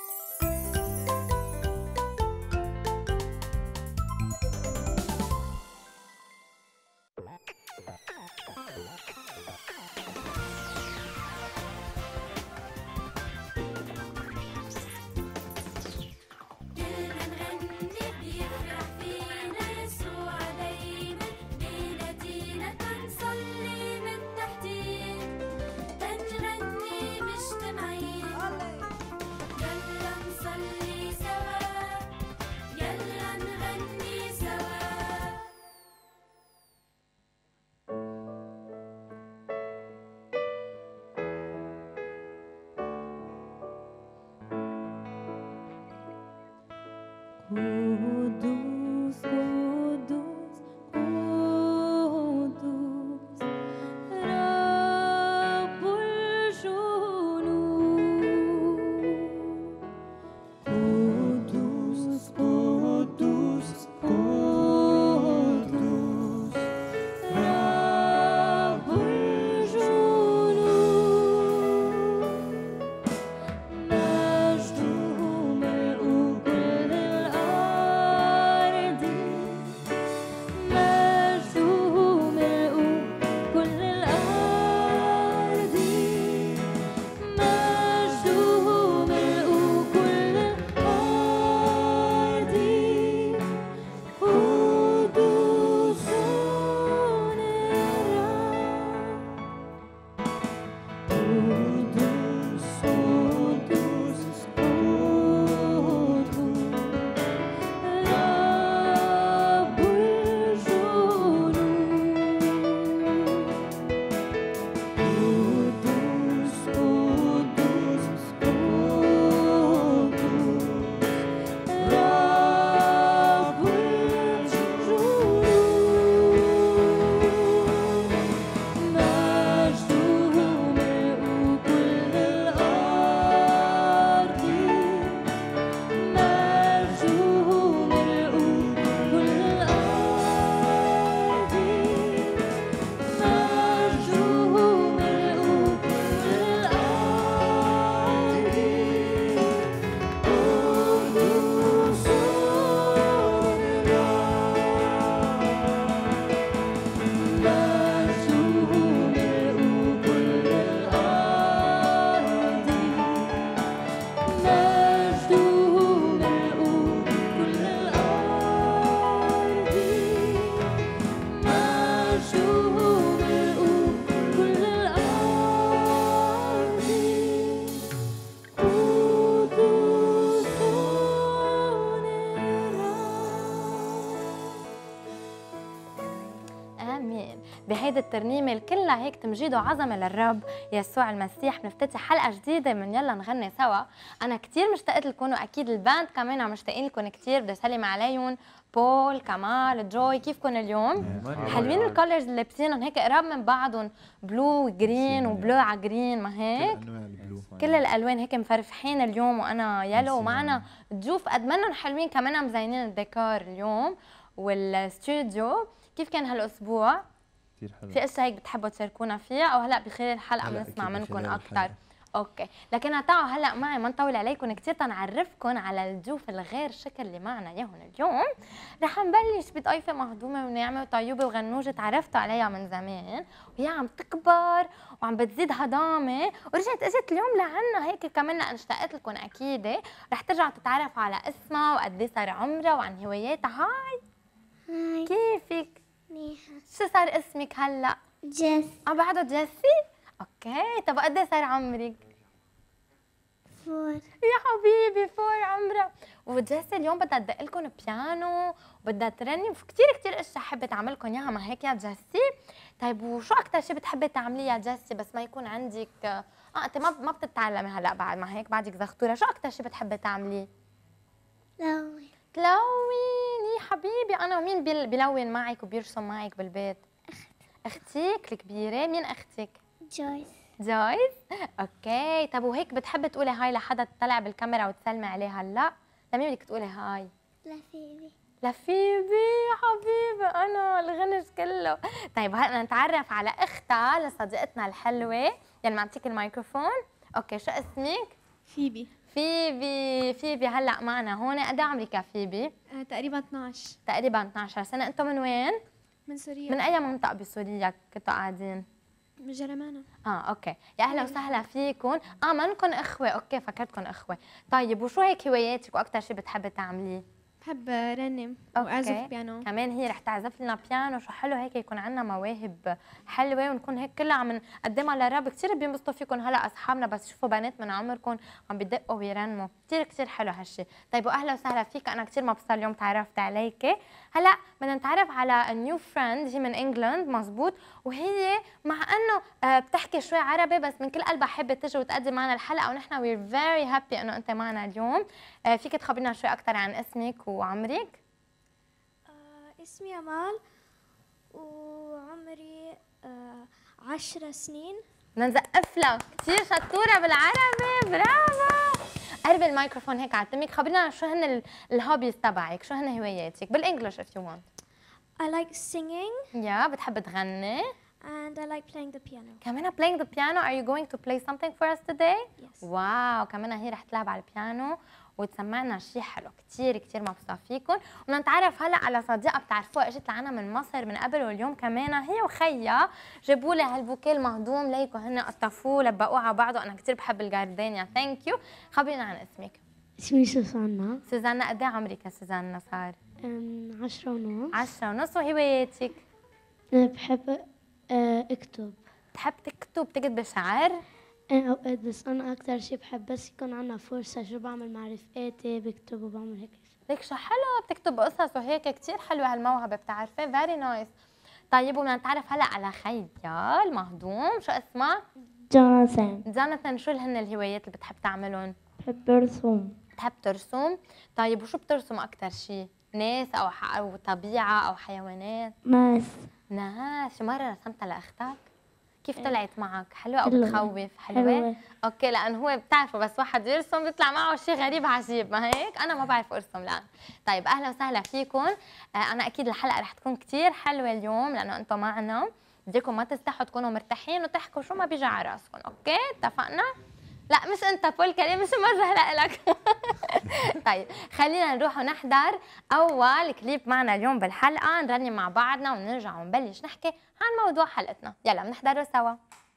قدوس قدوس قدوس رب الجنود قدوس قدوس قدوس رب الجنود مجده ملء كل الأرض مجده ملء كل الأرض مجده ملء كل الأرض قدوس الرب قدوس قدوس قدوس رب الجنود قدوس قدوس قدوس رب الجنود مجده ملء كل الأرض مجده ملء كل الأرض مجده ملء كل الأرض قدوس آمين. بهيدي الترنيمة كلها هيك تمجيد وعظمة للرب يسوع المسيح بنفتتح حلقة جديدة من يلا نغني سوا. أنا كتير مشتاقة لكم وأكيد الباند كمان مشتاقين لكم كتير. بدي أسلم عليهم بول كمال جوي. كيفكم اليوم؟ حلوين الكولرز اللي لابسينهم هيك قراب من بعضهم بلو جرين وبلو على جرين ما هيك؟ كل الألوان هيك مفرفحين اليوم وأنا يلو ومعنا ضيوف قد منهم حلوين كمان مزينين الديكور اليوم والاستوديو. كيف كان هالأسبوع؟ كثير حلو. في اشياء هيك بتحبوا تشاركونا فيها او هلا بخلال الحلقه بنسمع منكم اكثر؟ اوكي، لكن تعالوا هلا معي ما نطول عليكم كثير تنعرفكم على الضيوف الغير شكل اللي معنا اياهم اليوم. رح نبلش بطائفه مهضومه وناعمه وطيوبه وغنوجه تعرفتوا عليها من زمان وهي عم تكبر وعم بتزيد هضامه ورجعت اجت اليوم لعنا هيك كمان اشتقت لكم اكيد. رح ترجع تتعرف على اسمها وقد ايه صار عمرها وعن هواياتها. هاي كيفك؟ منيحة. شو صار اسمك هلا؟ جيس. بعده جيسي؟ اوكي، طب قد ايه صار عمرك؟ 4. يا حبيبي 4 عمرها. وجيسي اليوم بدها تدق لكم بيانو وبدها ترنم كثير كثير اشياء حابه تعملكم اياها ما هيك يا جيسي؟ طيب وشو اكثر شيء بتحبي تعمليه يا جيسي بس ما يكون عندك انت ما بتتعلمي هلا بعد ما هيك بعدك زغطوره، شو اكثر شيء بتحبي تعمليه؟ لون. تلون يا حبيبي. انا ومين بيلون معك وبيرسم معك بالبيت؟ اختك الكبيره. مين اختك؟ جويس. جويس؟ اوكي، طب وهيك بتحبي تقولي هاي لحدا تطلع بالكاميرا وتسلمي عليه هلا؟ لمين بدك تقولي هاي؟ لفيبي. لفيبي يا حبيبي انا الغنج كله. طيب هلا نتعرف على اختها لصديقتنا الحلوه يلي معطيك الميكروفون. اوكي، شو اسمك؟ فيبي. فيبي هلا معنا هون. قد ايه عمرك يا فيبي؟ تقريبا 12. تقريبا 12 سنة. انتم من وين؟ من سوريا. من اي منطقة بسوريا كنتوا قاعدين؟ من جرمانة. اوكي، يا اهلا وسهلا فيكم. منكم اخوة، اوكي فكرتكم اخوة. طيب وشو هيك هواياتك واكثر شيء بتحبي تعمليه؟ بحب رنم واعزف بيانو. كمان هي رح تعزف لنا بيانو. شو حلو هيك يكون عندنا مواهب حلوه ونكون هيك كلها عم نقدمها للرب. كثير بينبسطوا فيكم هلا اصحابنا بس يشوفوا بنات من عمركم عم بدقوا ويرنموا. كثير حلو هالشيء. طيب واهلا وسهلا فيك، انا كثير مبسوطه اليوم تعرفت عليكي. هلا بدنا نتعرف على نيو فريند، هي من انجلند مزبوط، وهي مع انه بتحكي شوي عربي بس من كل قلبها حابه تجي وتقدم معنا الحلقه، ونحن وير فيري هابي انه انت معنا اليوم. فيك تخبرينا شوي اكثر عن اسمك وعمرك؟ اسمي أمال وعمري 10 سنين. بدنا نسقف لها، كثير شطوره بالعربي، برافو. قربي الميكروفون هيك على تمك. خبرينا شو هن الهوبيز تبعك، شو هن هواياتك بالانجلش if you want. I like singing. بتحب تغني. And I like playing the piano. كمان playing the piano. Are you going to play something for us today? Yes. واو، كمان هي رح تلعب على البيانو وتسمعنا شيء حلو. كثير مبسوطه فيكم. وبدنا نتعرف هلا على صديقه بتعرفوها اجت لعنا من مصر من قبل، واليوم كمان هي وخيها جابوا لي هالبوكيه المهضوم ليكوا، هن قطفوه لبقوه على بعضه. انا كثير بحب الجاردينيا. ثانك يو. خبرينا عن اسمك. اسمي سوسانا. سوزانا، قد ايه عمرك يا سوزانا صار؟ 10 ونص. 10 ونص. وهواياتك؟ بحب اكتب. بتحب تكتب، تكتب شعر؟ اوقات، بس انا اكتر شي بحب بس يكون عنا فرصة شو بعمل مع رفقاتي بكتب وبعمل هيك. ليك شو حلو بتكتب قصص وهيك. كثير حلوه هالموهبه بتعرفي. فيري نايس. طيب وبدنا نتعرف هلا على خيا المهضوم. شو اسمها؟ جوناثان. شو هن الهوايات اللي بتحب تعملهم؟ بحب ارسم. بتحب ترسم؟ طيب وشو بترسم اكثر شيء؟ ناس او طبيعه او حيوانات؟ ناس. شو مره رسمتها لاختك؟ كيف طلعت معك؟ حلوه او بتخوف؟ حلوه. اوكي، لان هو بتعرفوا بس واحد يرسم بيطلع معه شيء غريب عجيب، ما هيك؟ انا ما بعرف ارسم الان. طيب اهلا وسهلا فيكم. انا اكيد الحلقه رح تكون كثير حلوه اليوم لانه انتم معنا. بدكم ما تستحوا، تكونوا مرتاحين وتحكوا شو ما بيجي على راسكم. اوكي اتفقنا؟ لا مش انت بول كريم، مش موجه لك. طيب خلينا نروح ونحضر اول كليب معنا اليوم بالحلقه، نرنم مع بعضنا ونرجع ونبلش نحكي عن موضوع حلقتنا. يلا بنحضره سوا.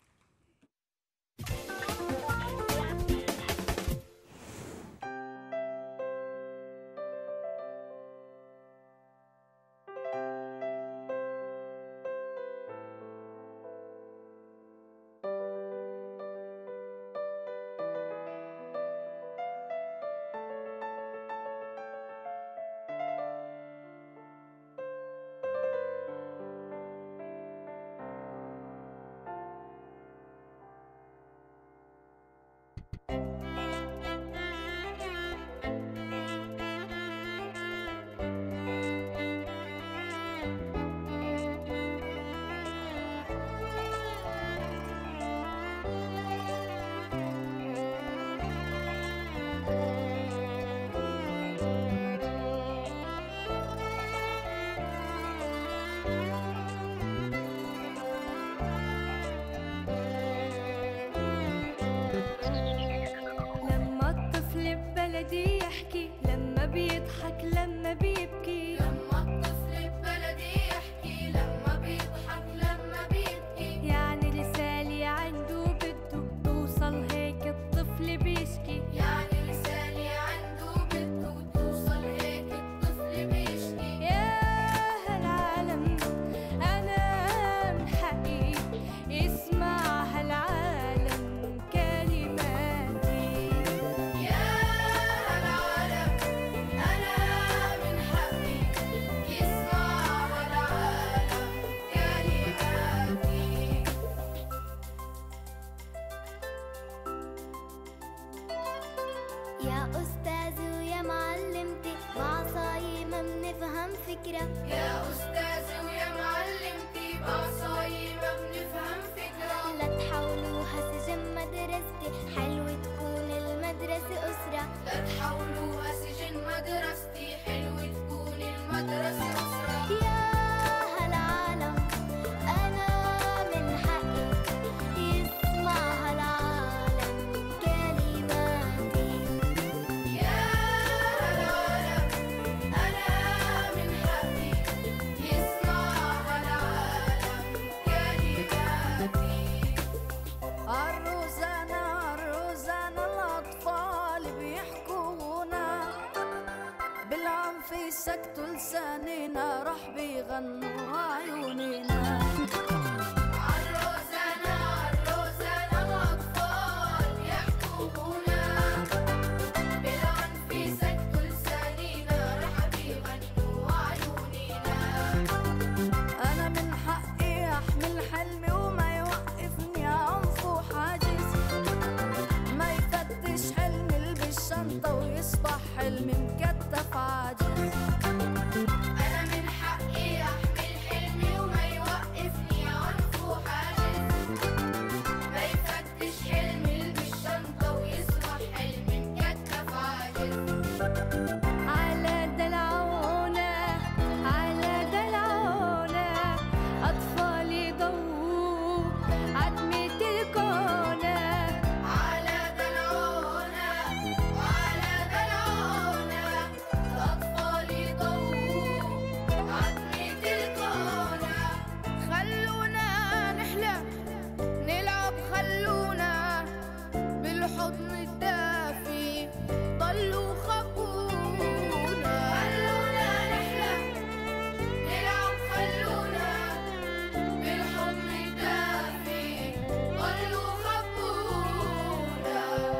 يحكي لما بيضحك لما بيبكي، لما الطفل ببلدي يحكي لما بيضحك لما بيبكي، يعني رسالة عنده بده توصل هيك الطفل بيشكي، يعني رسالة عنده بده توصل هيك الطفل بيشكي. يا هالعالم أنا من حقي اسمع هالعالم كلماتي، يا هالعالم أنا من حقي يسمع هالعالم كلماتي. يا أستاذ ويا معلمتي بعصاي ما بنفهم فكرة، يا أستاذ ويا معلمتي بعصاي ما بنفهم فكرة، لا تحاولوها سجن مدرستي حلوة تكون المدرسة أسرة، لا تحولوها سجن مدرستي حلوة تكون المدرسة أسرة. يا هالعالم أنا من حقي يسمع هالعالم كلماتي، سكتوا لسانينا رح بيغنوا عيونينا. عالروزانا عالروزانا الأطفال يحكونا بالعنف سكتوا لسانينا رح بيغنوا عيونينا. أنا من حقي أحمل حلمي وما يوقفني عنف وحاجز، ما يفتش حلمي بالشنطة ويصبح حلمي مكتف عاجز. أنا من حقي أحمل حلمي وما يوقفني عنف وحاجز، ما يفتش حلمي بالشنطة ويصبح حلمي مكتف عاجز. على دلعونا على دلعونا أطفالي ضووا عتمة الكونة. على دلعونا وعلى دلعونا الأطفال يضووا عتمة الكونة. خلونا نحلم نلعب، خلونا بالحضن الدافي ضلوا خبونا. خلونا نحلم نلعب، خلونا بالحضن الدافي ضلوا خبونا.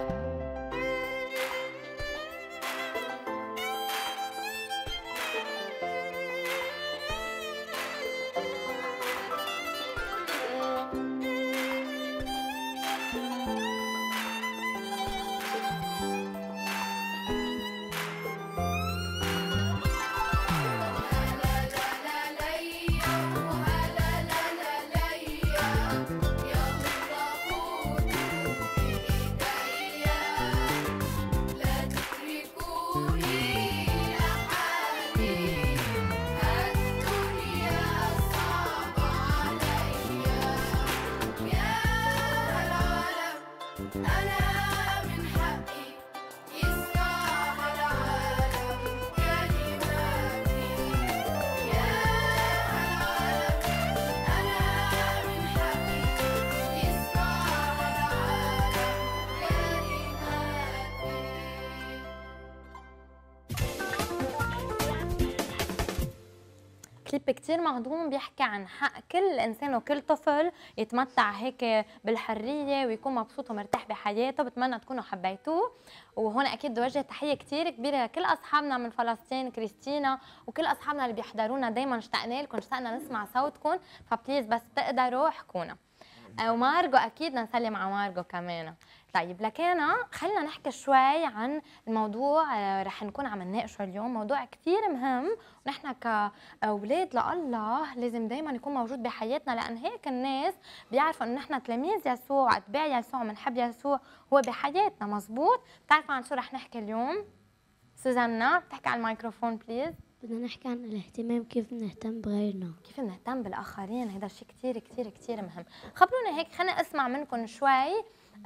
كليب كتير مهضوم بيحكي عن حق كل انسان وكل طفل يتمتع هيك بالحريه ويكون مبسوط ومرتاح بحياته. بتمنى تكونوا حبيتوه. وهون اكيد بدي اوجه تحيه كتير كبيره لكل اصحابنا من فلسطين، كريستينا وكل اصحابنا اللي بيحضرونا دائما. اشتقنا لكم، اشتقنا نسمع صوتكم، فبليز بس تقدروا احكونا. ومارجو اكيد بدنا نسلم على مارجو كمان. طيب لكينا خلينا نحكي شوي عن الموضوع رح نكون عم نناقشه اليوم، موضوع كثير مهم ونحن كاولاد لله لازم دائما يكون موجود بحياتنا، لان هيك الناس بيعرفوا انه نحن تلاميذ يسوع، اتباع يسوع، بنحب يسوع هو بحياتنا. مزبوط. بتعرفوا عن شو رح نحكي اليوم؟ سوزانا بتحكي على الميكروفون بليز. بدنا نحكي عن الاهتمام، كيف نهتم بغيرنا، كيف نهتم بالاخرين. هذا الشيء كثير كثير كثير مهم. خبرونا هيك، خلينا اسمع منكم شوي.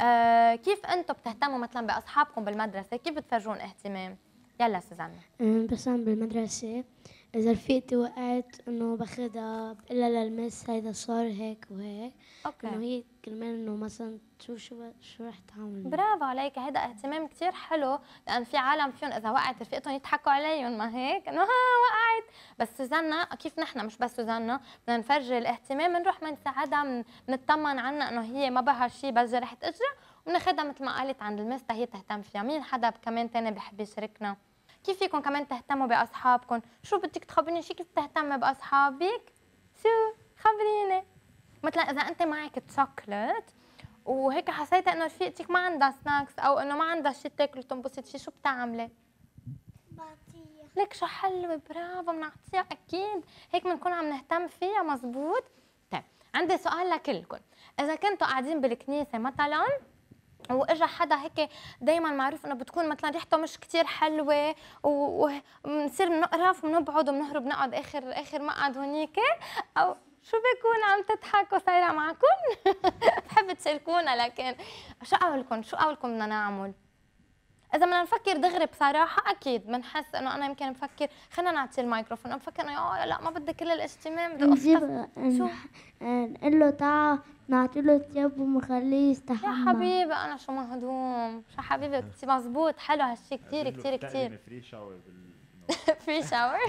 كيف انتم بتهتموا مثلا باصحابكم بالمدرسه؟ كيف بتفرجون اهتمام؟ يلا سوزانا. مثلا بالمدرسة إذا رفيقتي وقعت إنه باخدها بقولها للمس هيدا صار هيك وهيك، إنه هي كرمال إنه مثلا شو رح تعمل. برافو عليك، هذا اهتمام كثير حلو، لأن في عالم فيهم إذا وقعت رفيقتهم يضحكوا عليهم، ما هيك؟ إنه ها وقعت. بس سوزانا كيف نحن مش بس سوزانا بدنا نفرجي الاهتمام، بنروح بنساعدها، بنطمن عنها إنه هي ما بها شيء بس جرحت إجرها، وبناخذها مثل ما قالت عند المس هي تهتم فيها. مين حدا كمان ثاني بحب يشاركنا؟ كيف فيكم كمان تهتموا باصحابكم؟ شو بدك تخبريني شي كيف تهتمي باصحابك؟ شو خبريني. مثلا اذا انت معك تشوكلت وهيك حسيتي انه رفيقتك ما عندها سناكس او انه ما عندها شيء تاكل تنبسط فيه، شو بتعملي؟ بعطيها. لك شو حلوه، برافو، بنعطيها اكيد، هيك بنكون عم نهتم فيها. مزبوط. طيب عندي سؤال لكلكم، اذا كنتوا قاعدين بالكنيسه مثلا واجا حدا هيك دائما معروف انه بتكون مثلا ريحته مش كثير حلوه وبنصير بنقرف وبنبعد وبنهرب نقعد اخر مقعد هونيك، او شو بيكون عم تضحكوا صايره معكم؟ بحب تشاركونا. لكن شو قولكم بدنا نعمل؟ اذا بدنا نفكر دغري بصراحه اكيد بنحس انه انا يمكن بفكر خلينا نعطي الميكروفون، بفكر انه لا ما بدي كل الاهتمام، بدي نجيب شو نقول له تعا نعطي له ثياب ونخليه يستحمى. يا حبيبي انا شو مهضوم، شو حبيبي كثير مزبوط، حلو هالشيء كثير كثير كثير. فري شاور فري شاور.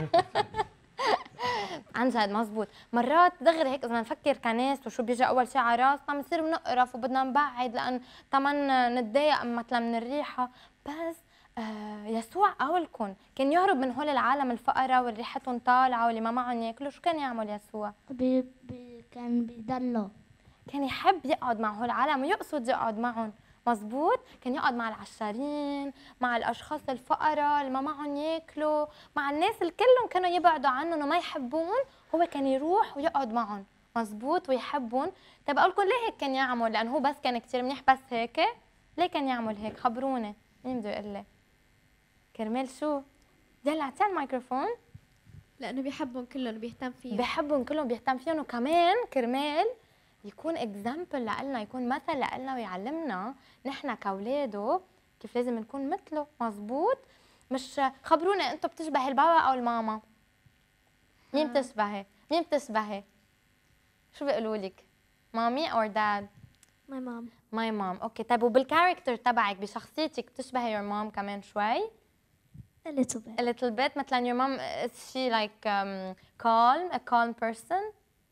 عن جد مزبوط. مرات دغري هيك اذا نفكر كناس وشو بيجي اول شيء على راسنا بنصير بنقرف وبدنا نبعد لان كمان نتضايق مثلا من الريحه. بس يسوع قولكم كان يهرب من هول العالم الفقراء واللي ريحتهم طالعه واللي ما معهم ياكلوا. شو كان يعمل يسوع؟ كان بيضلوا، كان يحب يقعد مع هول العالم ويقصد يقعد معهم. مزبوط. كان يقعد مع العشارين، مع الاشخاص الفقراء اللي ما معهم ياكلوا، مع الناس اللي كلهم كانوا يبعدوا عنهم وما يحبون، هو كان يروح ويقعد معهم. مزبوط. ويحبهم. طيب اقول لكم ليه هيك كان يعمل؟ لانه هو بس كان كثير منيح بس هيك؟ ليه كان يعمل هيك؟ خبروني، مين بده يقول لي؟ كرمال شو؟ يلا اعطيها الميكروفون. لانه بيحبهم كلهم وبيهتم فيهم. بيحبهم كلهم بيهتم فيهم، وكمان كرمال يكون اكزامبل لنا، يكون مثل لنا ويعلمنا نحن كاولاده كيف لازم نكون مثله. مزبوط. مش خبرونا انتم بتشبهي البابا او الماما؟ مين بتشبهي؟ مين بتشبهي؟ شو بيقولوا لك؟ مامي اور داد؟ ماي مام. ماي مام. اوكي. طيب وبالكاركتر تبعك بشخصيتك بتشبهي يور مام كمان شوي؟ A little bit. A little bit. مثلا your mom is she like calm, a calm person?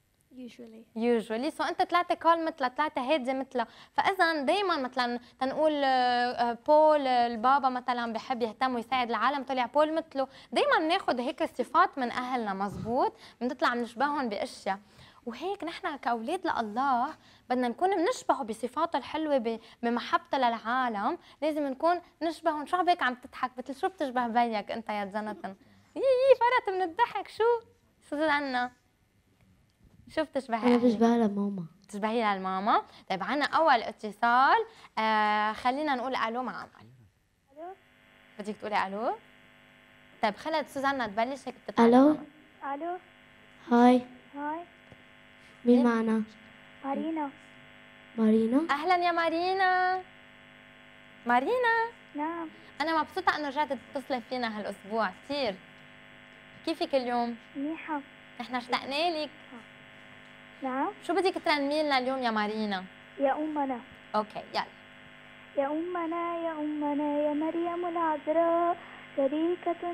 Usually. So أنت طلعت calm مثلها، طلعت هادية مثلها. فإذا دايما مثلا تنقول بول البابا مثلا بحب يهتم ويساعد العالم، طلع بول مثله. دايما بناخذ هيك صفات من أهلنا. مزبوط. بنطلع بنشبههم بأشياء. وهيك نحن كأولاد لله بدنا نكون بنشبهه بصفاته الحلوة بمحبته للعالم. لازم نكون نشبههم. شو عبالك عم تضحك؟ مثل شو بتشبه بيك انت يا جوناثان؟ فرت من الضحك. شو سوزانا؟ شو بتشبهي؟ انا بشبهها لماما. بتشبهي للماما؟ طيب عنا اول اتصال. خلينا نقول الو مع امل. الو. بدك تقولي الو؟ طيب خلت سوزانا تبلش هيك بتتعلم. الو. الو. هاي. هاي. مين معنا؟ مارينا. مارينا. اهلا يا مارينا. مارينا. نعم. انا مبسوطه انه رجعت تتصلي فينا هالاسبوع كثير. كيفك اليوم؟ منيحة. نحن اشتقنا لك. نعم. شو بدك ترنمي لنا اليوم يا مارينا؟ يا أمنا. اوكي يلا. يا أمنا يا أمنا يا مريم العذراء، شريكة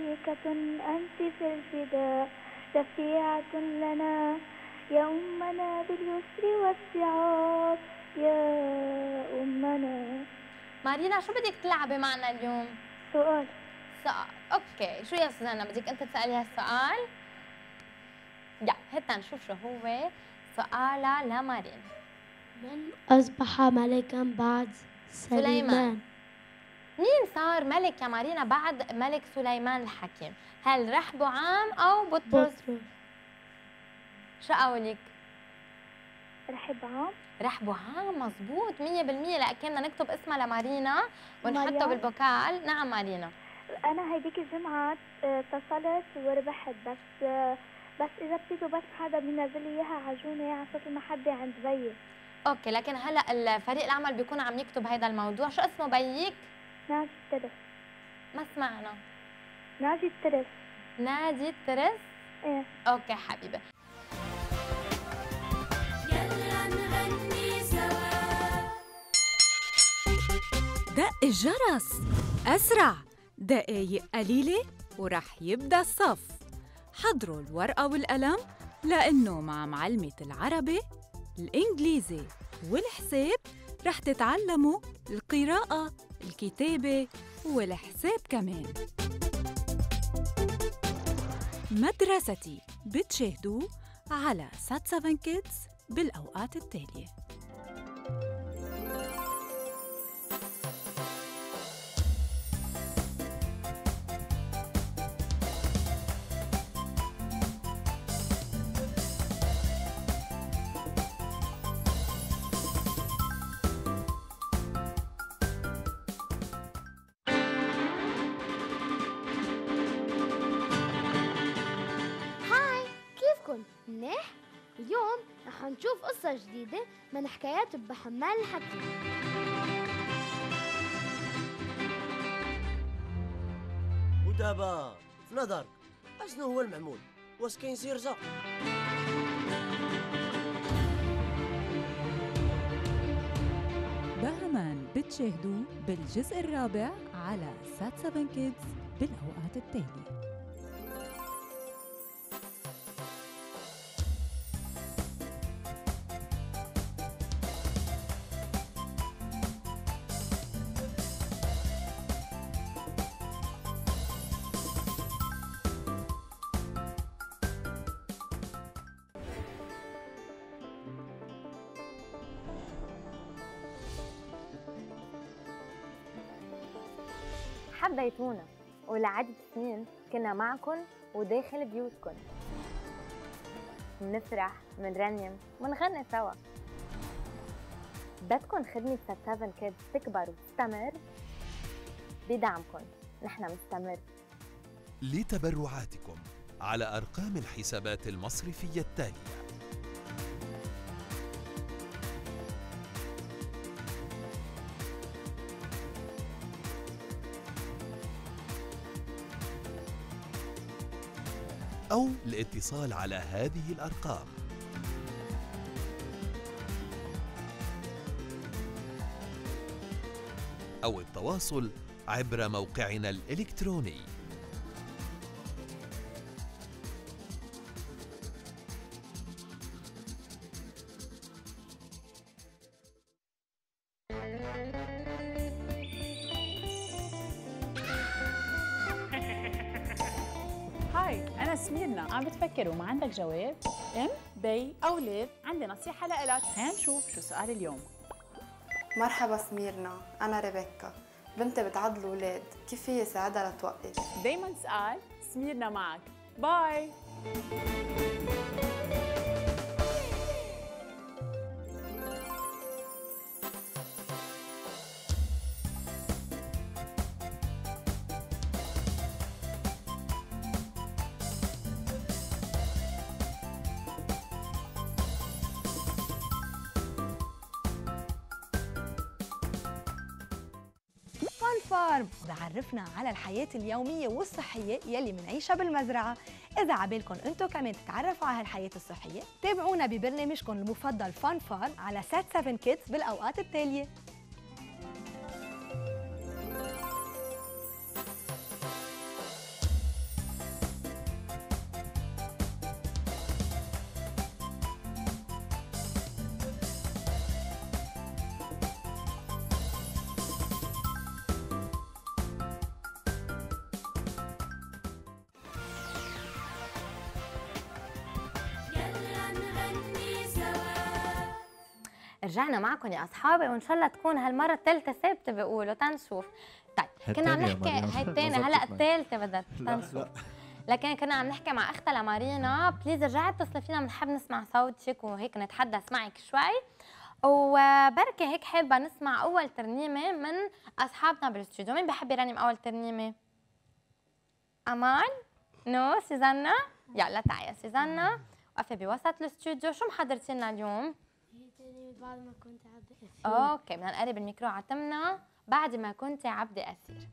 أنت في الفداء، شفيعة لنا يا أمنا باليسر والصعاب يا أمنا. مارينا شو بدك تلعبي معنا اليوم؟ سؤال. اوكي. شو يا سوزانا بدك انت تسألي هالسؤال؟ يا هات نشوف شو هو سؤالها لمارينا. من أصبح ملكا بعد سليمان؟ مين صار ملك يا مارينا بعد ملك سليمان الحكيم؟ هل رحبعام أو بطرس؟ شو قولك؟ رحبعام. مزبوط 100%. لكن بدنا نكتب اسمها لمارينا ونحطه بالبوكال. نعم مارينا. أنا هيديك الجمعة اتصلت وربحت، بس إذا بتيجوا بس حدا بينزل لي إياها عجونة على صوت المحبة عند بيي. اوكي. لكن هلا الفريق العمل بيكون عم يكتب هذا الموضوع. شو اسمه بيك؟ ناجي الترس. ما سمعنا. ناجي الترس. ناجي الترس؟ ايه. اوكي حبيبي. يلا نغني سوا. دق الجرس أسرع، دقايق قليلة ورح يبدأ الصف. حضروا الورقة والقلم لأنه مع معلمة العربي، الإنجليزي والحساب رح تتعلموا القراءة، الكتابة والحساب كمان. مدرستي بتشاهدوه على سات7 كيدز بالأوقات التالية. منيح؟ اليوم رح نشوف قصة جديدة من حكايات بحمال الحكيم. ودابا في نظرك اشنو هو المعمول؟ واش كاين شي رجا؟ بهمان بتشاهدوه بالجزء الرابع على سات7 كيدز بالأوقات التالية. حبيتونا ولعدة سنين كنا معكن وداخل بيوتكن، منفرح منرنم منغني سوا. بدكن خدمة سات 7 كيدز تكبر وتستمر؟ بدعمكن نحن مستمر. لتبرعاتكم على أرقام الحسابات المصرفية التالية: أو الاتصال على هذه الأرقام: أو التواصل عبر موقعنا الإلكتروني. هاي أنا سميرنا، عم بتفكر وما عندك جواب؟ أم، بي، أولاد، عندي نصيحة لإلك، خلينا نشوف شو سؤال اليوم. مرحبا سميرنا، أنا ريبيكا، بنتي بتعض الأولاد، كيف فيي ساعدها لتوقف؟ دايماً سؤال، سميرنا معك، باي. فارم بعرفنا على الحياة اليومية والصحية يلي منعيشها بالمزرعة. إذا عبالكم أنتم كمان تتعرفوا على هالحياة الصحية تابعونا ببرنامجكم المفضل فان فارم على سات 7 كيدز بالأوقات التالية. رجعنا معكم يا اصحابي وان شاء الله تكون هالمره الثالثه ثابته بيقولوا تنشوف. طيب كنا عم نحكي هي الثانيه هلا الثالثه بدها تنشوف، لكن كنا عم نحكي مع اختها لمارينا. بليز رجعي اتصلي فينا، بنحب نسمع صوتك وهيك نتحدث معك شوي. وبركي هيك حابه نسمع اول ترنيمه من اصحابنا بالاستوديو. مين بحب يرنم اول ترنيمه؟ امال؟ نو سوزانا؟ يلا تعي يا سوزانا وقفي بوسط الاستوديو. شو محضرتي لنا اليوم؟ بعد ما كنت عبد أثير. اوكي بدنا نقرب الميكرو عتمنا. بعد ما كنت عبد أثير.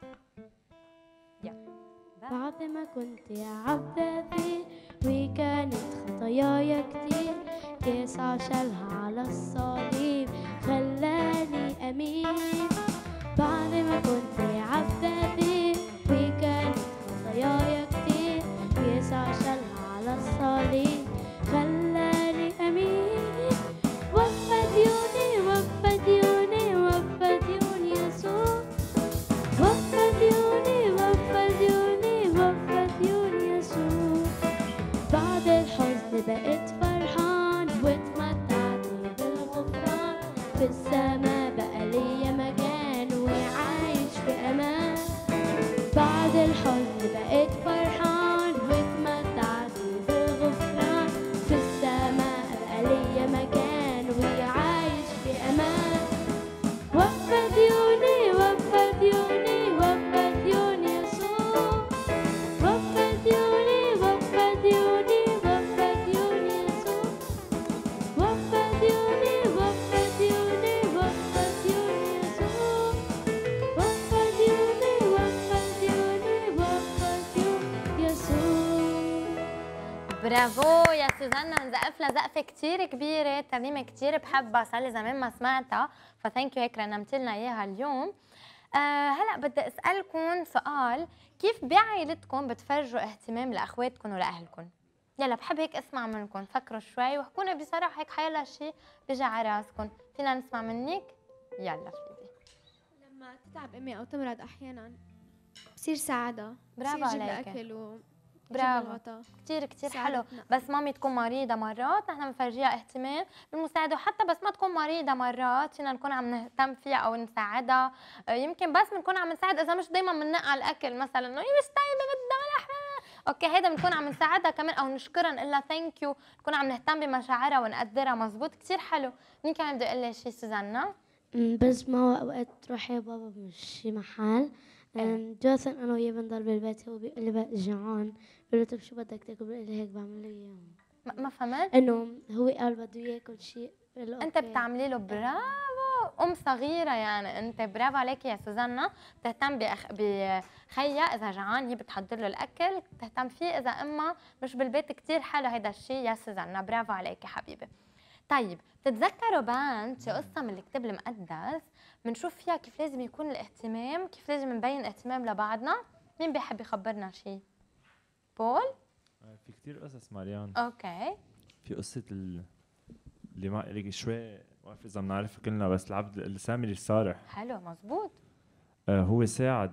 بعد ما كنت عبد أثير وكانت خطاياي كتير، يسوع شالها على الصليب خلاني أمين. بعد ما كنت عبد أثير وكانت خطاياي كتير، يسوع شالها على الصليب خلاني أمين. وفى ديوني وفى ديوني وفى ديوني يسوع، وفى ديوني وفى ديوني وفى ديوني يسوع. بعد الحزن بقيت فرحان واتمتعت بالغفران، في السما بقى ليا مكان وعايش في أمان. بعد الحزن بقيت فرحان واتمتعت بالغفران، في السما بقى ليا مكان وعايش في أمان. وفى ديوني وفى ديوني وفى ديوني يسوع، وفى ديوني وفى ديوني وفى ديوني يسوع، وفى ديوني وفى ديوني وفى ديوني يسوع، وفى ديوني وفى ديوني وفى ديوني يسوع. برافو يا سوزانا، نزقف لها زقفه كثير كبيره. ترنيمه كثير بحبها، صار لي زمان ما سمعتها، فثانك يو هيك رنمت لنا اياها اليوم. هلا بدي اسالكم سؤال، كيف بعائلتكم بتفرجوا اهتمام لاخواتكم ولاهلكم؟ يلا بحب هيك اسمع منكم، فكروا شوي واحكوا لنا بصراحه هيك حيلا شيء بيجي على راسكم. فينا نسمع منك؟ يلا فيدي. لما تتعب امي او تمرض احيانا بصير ساعدها، برافو بصير جيب عليك. الاكل برافو، كثير حلو. ساعدتنا. بس مامي تكون مريضه مرات نحن بنفرجيها اهتمام بالمساعده، وحتى بس ما تكون مريضه مرات فينا نكون عم نهتم فيها او نساعدها. يمكن بس بنكون عم نساعد اذا مش دائما بننقع الاكل، مثلا انه هي مش طيبه بدها ملح، اوكي هيدا بنكون عم نساعدها كمان، او نشكرها نقول لها ثانك يو، نكون عم نهتم بمشاعرها ونقدرها. مزبوط، كثير حلو. مين كمان بده يقول لي شيء؟ سوزانا. بس ما هو اوقات تروح يا بابا بشي محل، جوثن انا وياه بنضل بالبيت، هو بيقول لي بقى جوعان، بقول له طيب شو بدك تاكل؟ بقول لي هيك بعمل له اياه. ما فهمت؟ انه هو قال بده ياكل شيء، انت بتعملي له. برافو، ام صغيره يعني انت. برافو عليكي يا سوزانا. بتهتم بخيا اذا جعان هي بتحضر له الاكل، بتهتم فيه اذا امها مش بالبيت. كثير حلو هيدا الشيء يا سوزانا، برافو عليكي حبيبي. طيب بتتذكروا باند شي قصه من الكتاب المقدس بنشوف فيها كيف لازم يكون الاهتمام، كيف لازم نبين اهتمام لبعضنا؟ مين بيحب يخبرنا شيء؟ بول؟ في كتير قصص مريان. اوكي. في قصة اللي ما لك شوي، ما بعرف إذا بنعرفها كلنا، بس العبد السامري الصالح. حلو، مزبوط. هو ساعد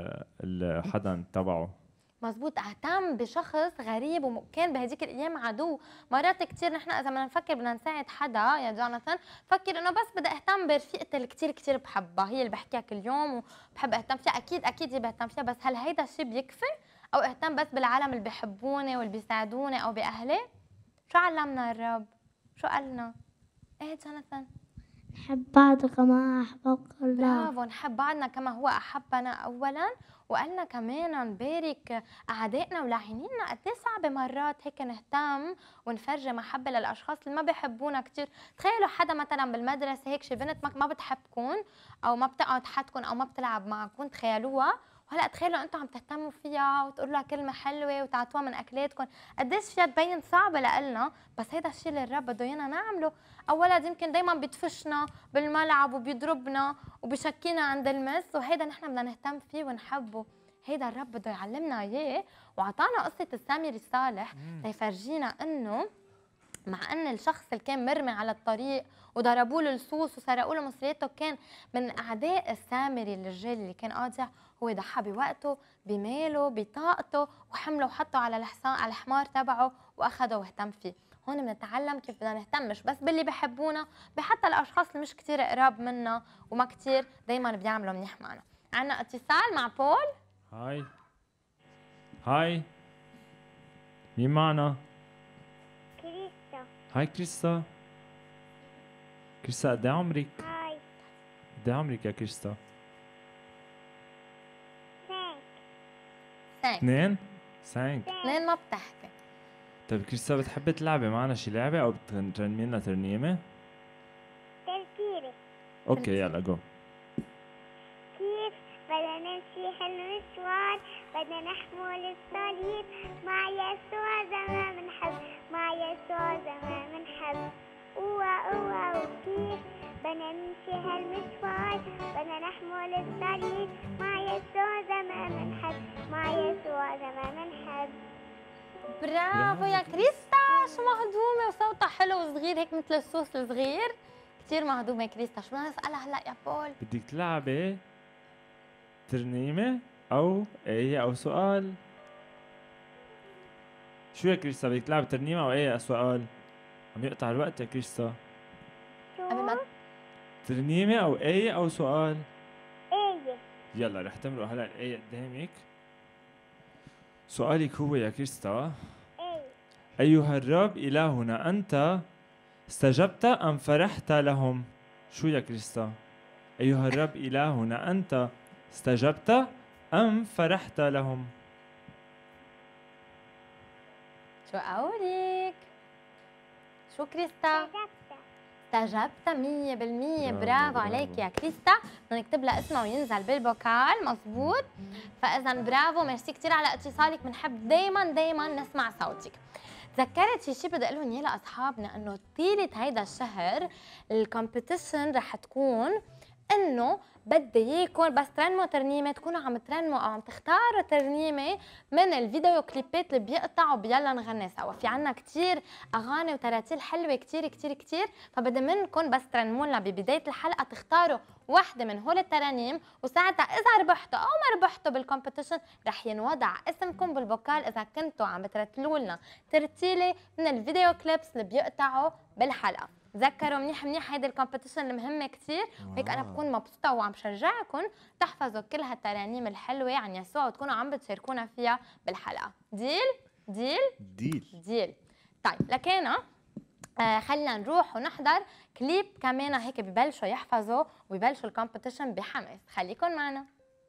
حدا تبعه. مزبوط، اهتم بشخص غريب وكان بهديك الايام عدو. مرات كثير نحن اذا بدنا نفكر بدنا نساعد حدا يا جوناثان، فكر انه بس بدي اهتم برفيقتي اللي كثير بحبها، هي اللي بحكيها كل يوم وبحب اهتم فيها. اكيد هي بهتم فيها، بس هل هيدا الشيء بيكفي؟ او اهتم بس بالعالم اللي بيحبوني واللي بيساعدوني او باهلي؟ شو علمنا الرب؟ شو قالنا؟ ايه جوناثان؟ نحب بعض كما أحبك الله. برافو، نحب بعضنا كما هو أحبنا أولا، وقالنا كمان نبارك أعدائنا ولاعنينا. قد ايه صعبة مرات هيك نهتم ونفرجي محبة للأشخاص اللي ما بيحبونا كتير. تخيلوا حدا مثلا بالمدرسة هيك شي بنت ما بتحبكم أو ما بتقعد حدكم أو ما بتلعب معكم، تخيلوها. وهلا تخيلوا انتم عم تهتموا فيها وتقولوا لها كلمه حلوه وتعطوها من اكلاتكم، قديش فيها تبين صعبه لنا، بس هيدا الشيء اللي الرب بده ايانا نعمله. او ولد يمكن دائما بيدفشنا بالملعب وبيضربنا وبشكينا عند المس، وهيدا نحن بدنا نهتم فيه ونحبه. هيدا الرب بده يعلمنا اياه، وعطانا قصه السامري الصالح ليفرجينا انه مع ان الشخص اللي كان مرمي على الطريق وضربوا له لصوص وسرقوا له مصرياته كان من اعداء السامري الرجال اللي كان قاطع، هو ضحى بوقته بماله بطاقته وحمله وحطه على الحصان على الحمار تبعه واخده واهتم فيه. هون بنتعلم كيف بدنا نهتم مش بس باللي بحبونا، بحتى الاشخاص اللي مش كثير قراب منا وما كثير دائما بيعملوا منيح معنا. عندنا اتصال مع بول. هاي مين معنا؟ كريستا. هاي كريستا. كريستا قد ايه عمرك؟ هاي. قد ايه عمرك يا كريستا؟ 2 2 ما بتحكي. طيب كريستا بتحبي تلعبي معنا شي لعبة أو بترنمي لنا ترنيمة؟ تركيبة. أوكي يلا جو. كيف بدنا نمشي هالمشوار، بدنا نحمل الصليب، مع يسوع زي ما بنحب، مع يسوع زي ما بنحب. وكيف بدنا نمشي هالمشوار، بدنا نحمل الصليب، مع يسوع زي ما بنحب، مع يسوع زي ما بنحب. برافو يا كريستا، شو مهضومة وصوتها حلو وصغير هيك مثل الصوص الصغير. كثير مهضومة كريستا. شو بدنا نسألها هلا يا بول؟ بدك تلعبي ترنيمة أو آية أو سؤال؟ شو يا كريستا بدك تلعبي ترنيمة أو آية أو سؤال؟ عم يقطع الوقت يا كريستا. قبل ما ترنيمة أو آية أو سؤال؟ آية. يلا رح تمرق هلا الآية قدامك. سؤالك هو يا كريستا: أيها الرب إلهنا أنت استجبت أم فرحت لهم؟ شو يا كريستا؟ أيها الرب إلهنا أنت استجبت أم فرحت لهم؟ شو قولك؟ شو كريستا؟ استجبت 100%. برافو عليك يا كريستا. بدنا نكتب لها اسمها وينزل بالبوكال. مزبوط. فاذا برافو، ميرسي كثير على اتصالك. بنحب دايما نسمع صوتك. تذكرت شيء بدي اقول لهم اياه لاصحابنا، انه طيله هيدا الشهر الكومبيتيشن رح تكون انه بدي اياكم بس ترنموا ترنيمه تكونوا عم ترنموا او عم تختاروا ترنيمه من الفيديو كليبات اللي بيقطعوا بيلا نغني سوا. في عنا كثير اغاني وتراتيل حلوه كثير كثير كثير، فبدي منكم بس ترنموا لنا ببدايه الحلقه تختاروا وحده من هول الترانيم، وساعتها اذا ربحتوا او ما ربحتوا بالكومبيتيشن رح ينوضع اسمكم بالبوكال اذا كنتوا عم بترتلوا لنا ترتيله من الفيديو كليبس اللي بيقطعوا بالحلقه. تذكروا منيح منيح هيدي الكومبيتيشن المهمه كثير، وهيك انا بكون مبسوطه وعم شجعكم تحفظوا كل هالترانيم الحلوه عن يسوع وتكونوا عم بتشاركونا فيها بالحلقه. ديل ديل ديل ديل. طيب لكن خلينا نروح ونحضر كليب كمان هيك ببلشوا يحفظوا ويبلشوا الكومبيتيشن بحماس. خليكم معنا.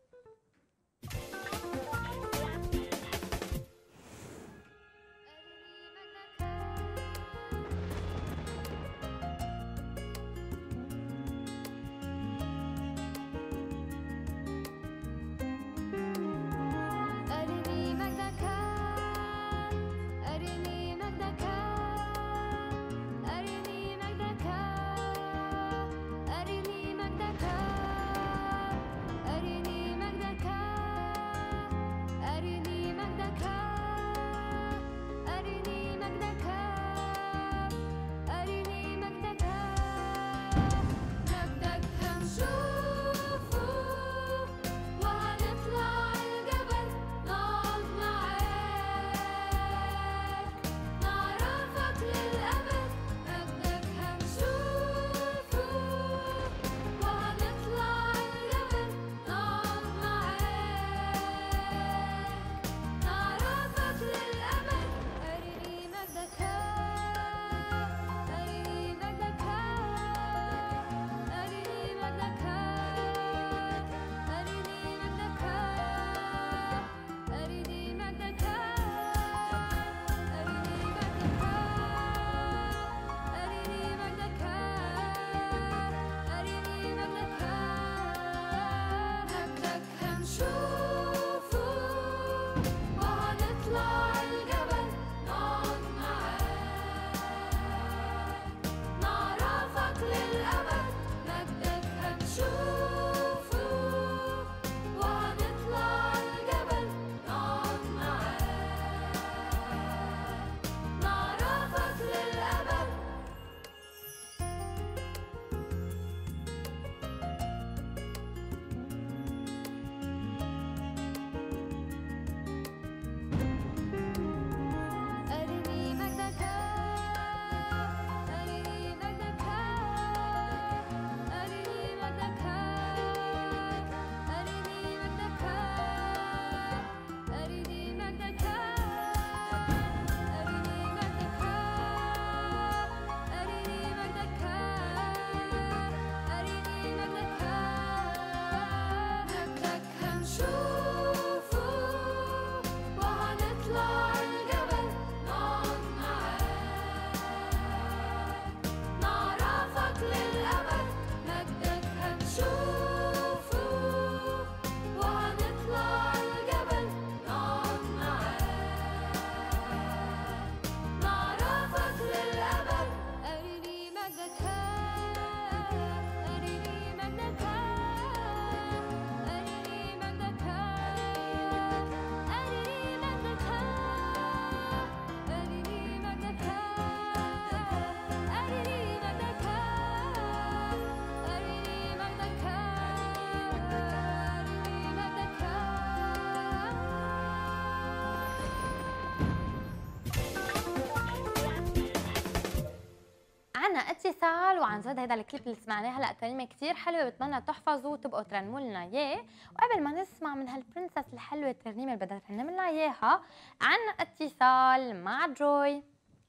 اتصال وعن جد هذا الكليب اللي سمعناه هلا ترنيمه كثير حلوه، بتمنى تحفظوا وتبقوا ترنموا لنا اياه. وقبل ما نسمع من هالبرنسس الحلوه الترنيمه اللي بدها ترنم لنا اياها، عنا اتصال مع جوي.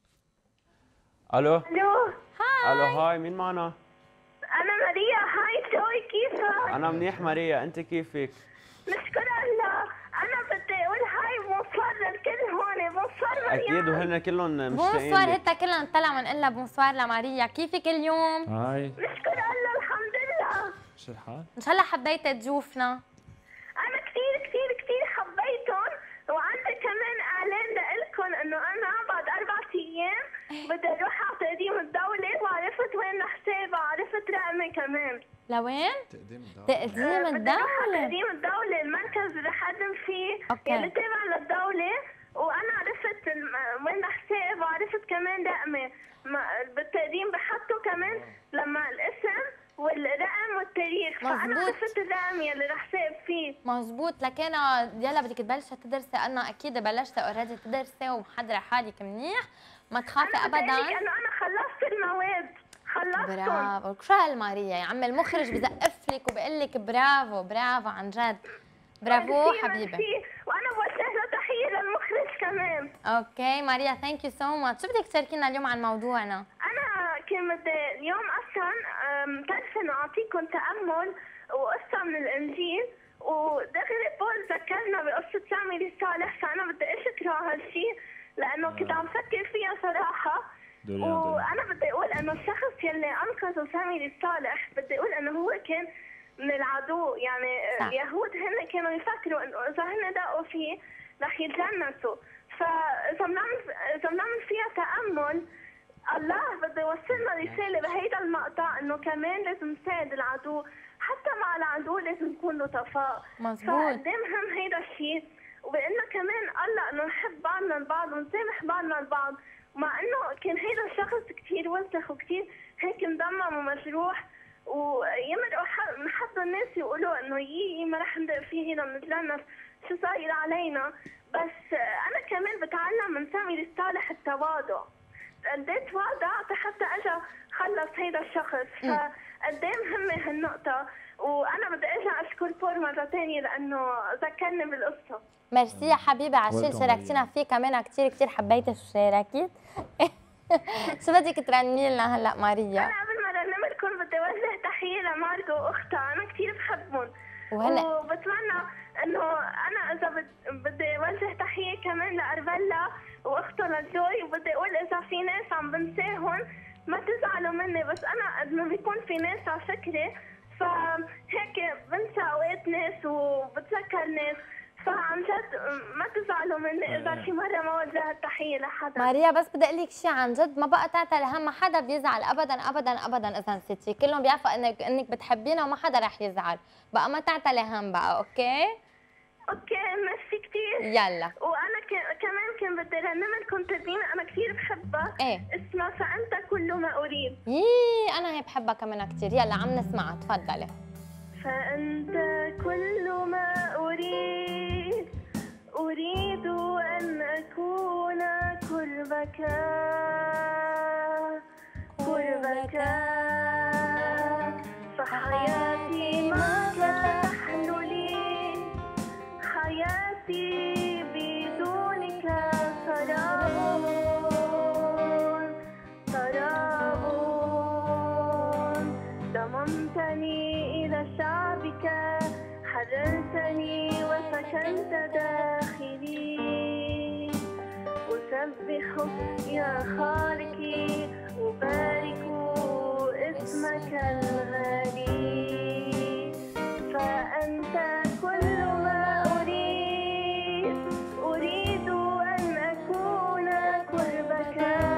الو الو الو هاي، مين معنا؟ انا ماريا. هاي جوي، كيفك؟ انا منيح ماريا، انت كيفك؟ نشكر الله. انا بدي اقول هاي بونسوار للكل هون. بونسوار مريم. اكيد وهن كلهم مشتاقين. بونسوار، هتا كلنا نطلع ونقول لها بونسوار لماريا، كيفك اليوم؟ هاي نشكر الله الحمد لله. شو الحال؟ ان شاء الله حبيتي تجوفنا. انا كثير كثير كثير حبيتهم، وعندي كمان اعلان لكم انه انا بعد 4 ايام بدي اروح على تقديم الدولة، وعرفت وين حسابها، عرفت دقمة كمان. لوين؟ تقديم الدولة. تقديم الدولة، المركز اللي رح أقدم فيه يلي تابع للدولة، وأنا عرفت وين رح ساقب، وعرفت كمان دقمة بالتقديم بحطوا كمان لما الاسم والرقم والتاريخ، فأنا عرفت الرقم يلي رح ساقب فيه. مزبوط. لكن يلا بدك تبلشي تدرسي، أنا أكيد بلشتي اوريدي تدرسي ومحضرة حالك منيح، ما تخافي أبدا. أنا خلصت المواد، خلصتهم. برافو. شو هالماريا يا عم، المخرج بزقف لك وبقول لك برافو برافو عن جد. برافو حبيبي. وانا بوجه له تحيه للمخرج كمان. اوكي ماريا، ثانك يو سو ماتش. شو بدك تشاركينا اليوم عن موضوعنا؟ انا كان بدي اليوم اصلا بتعرفي انه اعطيكم تامل وقصه من الانجيل، ودغري بول ذكرنا بقصه سامي صالح، فانا بدي اشكره هالشيء لانه كنت عم فكر فيها صراحه. وانا بدي اقول انه الشخص يلي انقذه سامي الصالح بدي اقول انه هو كان من العدو، يعني اليهود هن كانوا يفكروا انه اذا هن دقوا فيه رح يتجنسوا، فاذا بنعمل فيها تامل الله بده يوصلنا رساله بهيدا المقطع انه كمان لازم نساعد العدو، حتى مع العدو لازم نكون لطفاء. مظبوط. فقد ايه مهم هيدا الشيء، وبقلنا كمان الله انه نحب بعضنا البعض ونسامح بعضنا البعض، مع انه كان هيدا الشخص كثير وسخ وكثير هيك مدمم ومجروح، ويمرقوا من حد الناس يقولوا انه ما رح ندق فيه هيدا بنتجنس، شو صاير علينا. بس انا كمان بتعلم من سامي الصالح التواضع، قد ايه تواضع حتى اجى خلص هيدا الشخص، فقد ايه مهمه هالنقطه. وانا بدي ارجع اشكر بور مره ثانيه لانه ذكرني بالقصه. ميرسي يا حبيبه على الشيء اللي شاركتينا فيه، كمان كثير كثير حبيت الشراكه. شو بدك ترنمي لنا هلا ماريا؟ انا قبل ما ارنم لكم بدي اوجه تحيه لمارجو واختها، انا كثير بحبهم وبتمنى انه انا اذا بدي اوجه تحيه كمان لاربيلا واخته لجوي، وبدي اقول اذا في ناس عم بنساهم ما تزعلوا مني، بس انا قد ما بيكون في ناس على فكره فهيك بنسى اوقات ناس وبتذكر ناس، فعن جد ما تزعلوا مني اذا شي مره ما وجهت تحيه لحدا. ماريا بس بدي اقول لك شيء عن جد، ما بقى تعتلي هم، ما حدا بيزعل ابدا ابدا ابدا اذا نسيتي، كلهم بيعرفوا انك بتحبينا وما حدا رح يزعل، بقى ما تعتلي هم بقى. اوكي ميرسي كثير. يلا. وانا كمان كان بدي ارنم لكم ترنيمه انا كثير بحبها، اسمها فانت كل ما اريد. انا هي بحبها كمان كثير، يلا عم نسمعها، تفضلي. فأنت كل ما أريد أن أكون قربك فحياتي معك تحلو لي، حياتي بدونك سراب ضممتني إلى شعبك، حررتني وسكنت داخلي، أسبحك يا خالقي، أبارك اسمك الغالي. فأنت كل ما أريد أن أكون قربك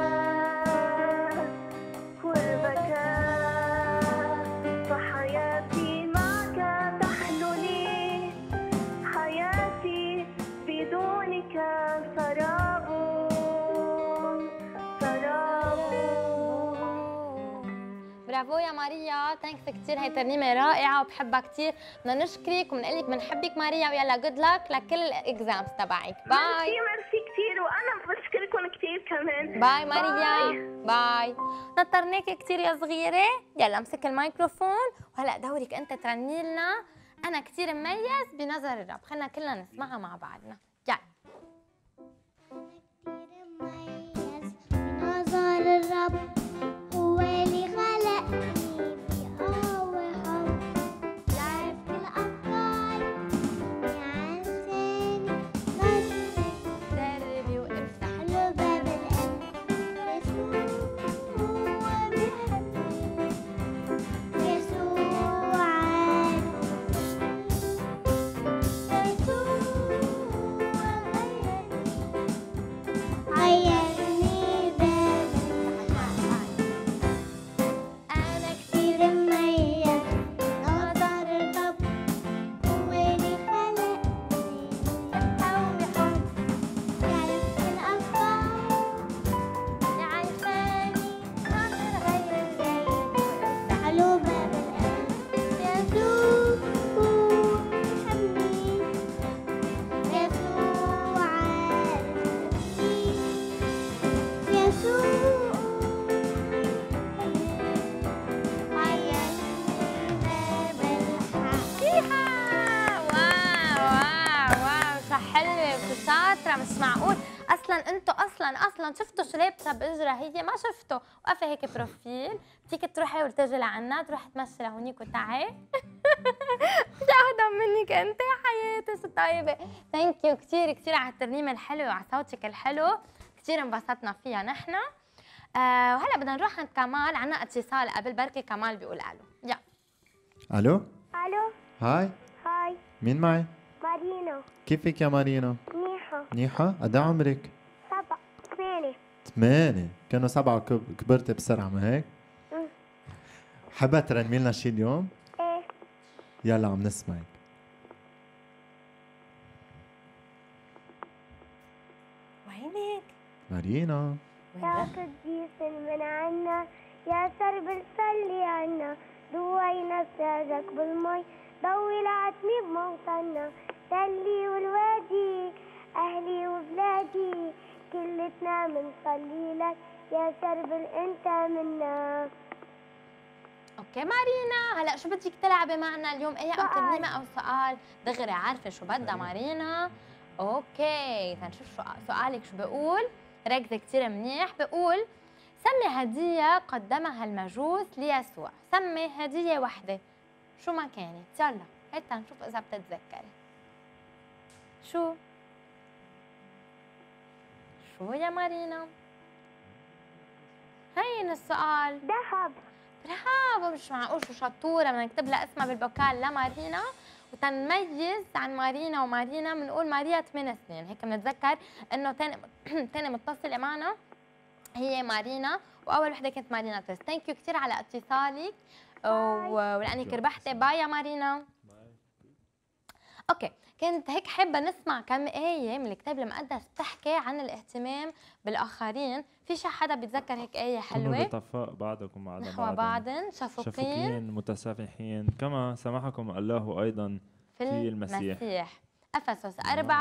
فحياتي معك تحلو لي، حياتي بدونك سراب. برافو يا ماريا، ثانكس كثير، هي ترنيمه رائعه وبحبها كثير، بدنا نشكرك وبنقول لك بنحبك ماريا، ويلا جود لك لكل الاكزامز تبعك. باي. ميرسي كثير، وانا بشكركم كثير كمان. باي ماريا. باي. نطرناكي كثير يا صغيره، يلا امسك الميكروفون، وهلا دورك انت ترني لنا انا كثير مميز بنظر الرب، خلينا كلنا نسمعها مع بعضنا. يلا. بنظر الرب هو اللي خلقني بقوة حب، يعرف كل أفكاري عن لساني، دربي وافتح له باب القلب. يسوع هو بيحبني، يسوع عارف، يسوع غيرني كثيره مش معقول. اصلا انتوا اصلا شفتوا شو لابسه باجرها هي؟ ما شفتوا. وقفه هيك بروفيل، بدك تروحي وتجي لعنا، تروحي تمشي لهونيك وتعي. بدي اهضم منك انت يا حياتي، شو طيبه. ثانك يو كثير على الترنيمه الحلوه وعلى صوتك الحلو، كثير انبسطنا فيها نحن. وهلا بدنا نروح عند كمال، عنا اتصال قبل، بركي كمال بيقول الو. يلا. الو. الو. هاي. هاي. مين معي؟ مارينا. كيفك يا مارينا؟ منيحة. منيحة؟ قد ايه عمرك؟ 7 8. 8 كانوا 7 كبرت بسرعة ما هيك؟ حابة ترنمي لنا شي اليوم؟ ايه. يلا عم نسمعك. وينك؟ مارينا. يا قديس من عنا، يا سرب صلي عنا، ضوينا سراجك بالمي، ضوي العتمي بموطننا، تلي والوادي أهلي وبلادي، كلتنا منصلي لك يا سرب انت منا. اوكي مارينا، هلا شو بدك تلعبي معنا اليوم؟ اي او ترنيمه او سؤال؟ دغري عارفه شو بدها مارينا. اوكي تنشوف شو سؤالك شو بقول. ركزي كثير منيح. بقول سمي هديه قدمها المجوس ليسوع، سمي هديه وحده شو ما كانت. يلا هيك تنشوف اذا بتتذكري. شو يا مارينا؟ هين السؤال. ذهب. برافو، مش معقول، شو شطوره. بدنا نكتب لها اسمها بالبوكال لمارينا، وتنميز عن مارينا ومارينا بنقول ماريا 8 سنين، هيك بنتذكر انه ثاني متصله معنا هي مارينا، واول وحده كانت مارينا تيست. ثانك يو كثير على اتصالك ولانك ربحتي. باي يا مارينا. اوكي، كنت هيك حابه نسمع كم ايه من الكتاب المقدس بتحكي عن الاهتمام بالاخرين. في شي حدا بيتذكر هيك ايه حلوه؟ كونوا لطفاء بعضكم على نحو بعض، شفوقين متسامحين كما سمحكم الله ايضا في المسيح. افسس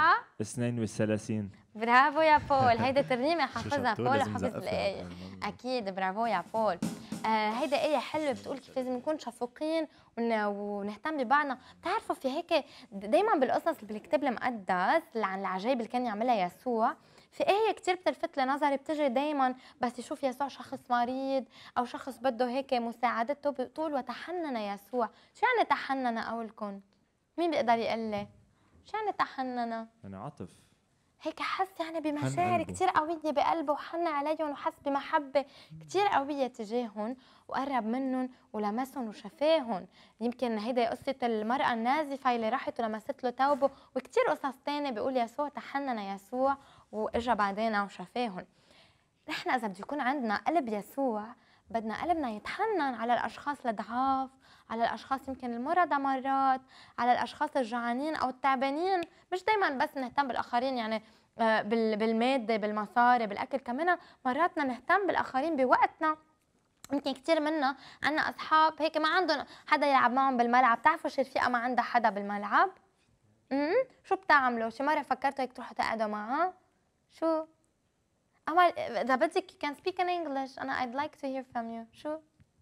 4:32. برافو يا بول، هيدي ترنيمه حافظها بول وحافظ الايه. اكيد برافو يا بول. هيدا ايه حلوه بتقول كيف لازم نكون شفوقين ونهتم ببعضنا. بتعرفوا في هيك دائما بالقصص بالكتاب المقدس عن العجائب اللي كان يعملها يسوع، في آية كتير بتلفت لنظري بتجي دايما بس يشوف يسوع شخص مريض أو شخص بده هيك مساعدته، بتقول وتحنن يسوع. شو يعني تحنن أقولكم؟ مين بيقدر يقول لي؟ شو يعني تحنن؟ يعني عطف، هيك حس يعني بمشاعر كتير قوية بقلبه، وحن عليهم وحس بمحبة كتير قوية تجاههم، وقرب منهم ولمسهم وشفاهم. يمكن هيدا قصة المرأة النازفة اللي راحت ولمست له ثوبه، وكتير قصص تانية بيقول يسوع تحنن يسوع واجا بعدين وشفاهم. نحن إذا بده يكون عندنا قلب يسوع، بدنا قلبنا يتحنن على الأشخاص الضعاف، على الأشخاص يمكن المرضى مرات، على الأشخاص الجوعانين أو التعبانين. مش دايما بس نهتم بالآخرين يعني بالمادة بالمصاري بالأكل، كمان مراتنا نهتم بالآخرين بوقتنا. يمكن كثير منا عنا أصحاب هيك ما عندهم حدا يلعب معهم بالملعب. بتعرفوا شي رفيقة ما عندها حدا بالملعب؟ شو بتعملوا؟ شي مرة فكرتوا هيك تروحوا تقعدوا معها؟ شو؟ أول إذا بدك you can speak in English. أنا I'd like to hear from you. شو؟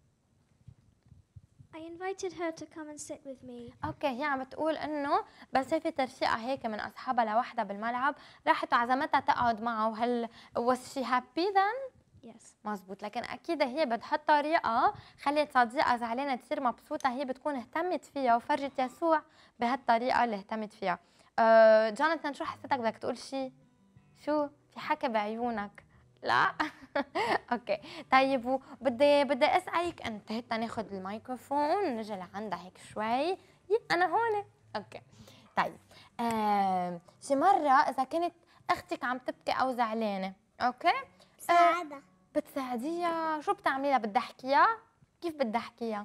I invited her to come and sit with me. اوكي، هي عم بتقول انه بس شافت رفيقه هيك من اصحابها لوحدها بالملعب، راحت وعزمتها تقعد معه. وهل was she happy then؟ Yes. مزبوط، لكن اكيد هي بتحط طريقه خلت صديقه زعلانه تصير مبسوطه، هي بتكون اهتمت فيها وفرجت يسوع بهالطريقه اللي اهتمت فيها. جوناثان شو حسيتك بدك تقول شيء؟ شو في حكي بعيونك؟ لا. اوكي طيب، وبدي اسالك انت هيك ناخذ الميكروفون نجي لعندها هيك شوي. انا هون. اوكي طيب، شي مره اذا كانت اختك عم تبكي او زعلانه، اوكي ساعدها. بتساعديها؟ شو بتعملي لها؟ بدي احكيها؟ كيف بدي احكيها؟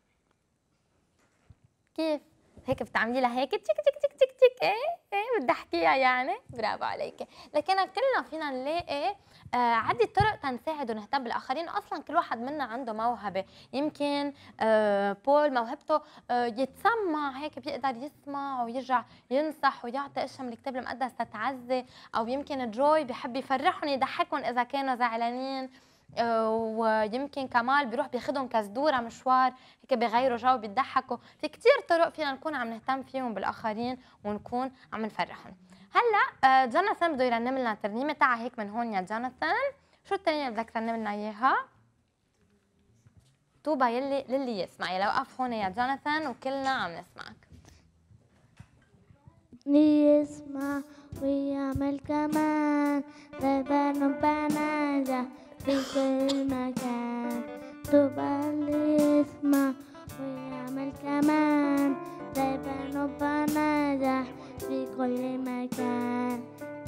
كيف هيك بتعملي لها هيك تك تك تك تك تك؟ ايه بدي احكيها يعني. برافو عليكي. لكن كلنا فينا نلاقي عدة طرق تنساعد ونهتم بالاخرين. اصلا كل واحد منا عنده موهبه. يمكن بول موهبته يتسمع، هيك بيقدر يسمع ويرجع ينصح ويعطي اشياء من الكتاب المقدس تتعزي. او يمكن جوي بحب يفرحهم يضحكهم اذا كانوا زعلانين. ويمكن كمان بيروح بياخدهم كزدوره مشوار هيك بيغيروا جو بيضحكوا. في كتير طرق فينا نكون عم نهتم فيهم بالاخرين ونكون عم نفرحهم. هلا جوناثان بده يرنم لنا ترنيمه. تعا هيك من هون يا جوناثان، شو الترنيمه اللي بدك ترنم لنا اياها؟ طوبى للي يسمع. يلا وقف هون يا جوناثان وكلنا عم نسمعك. يسمع ويعمل كمان لبنو بناجح في كل مكان. طوبى اللي يسمع ويعمل كمان لبنو بناجح في كل مكان.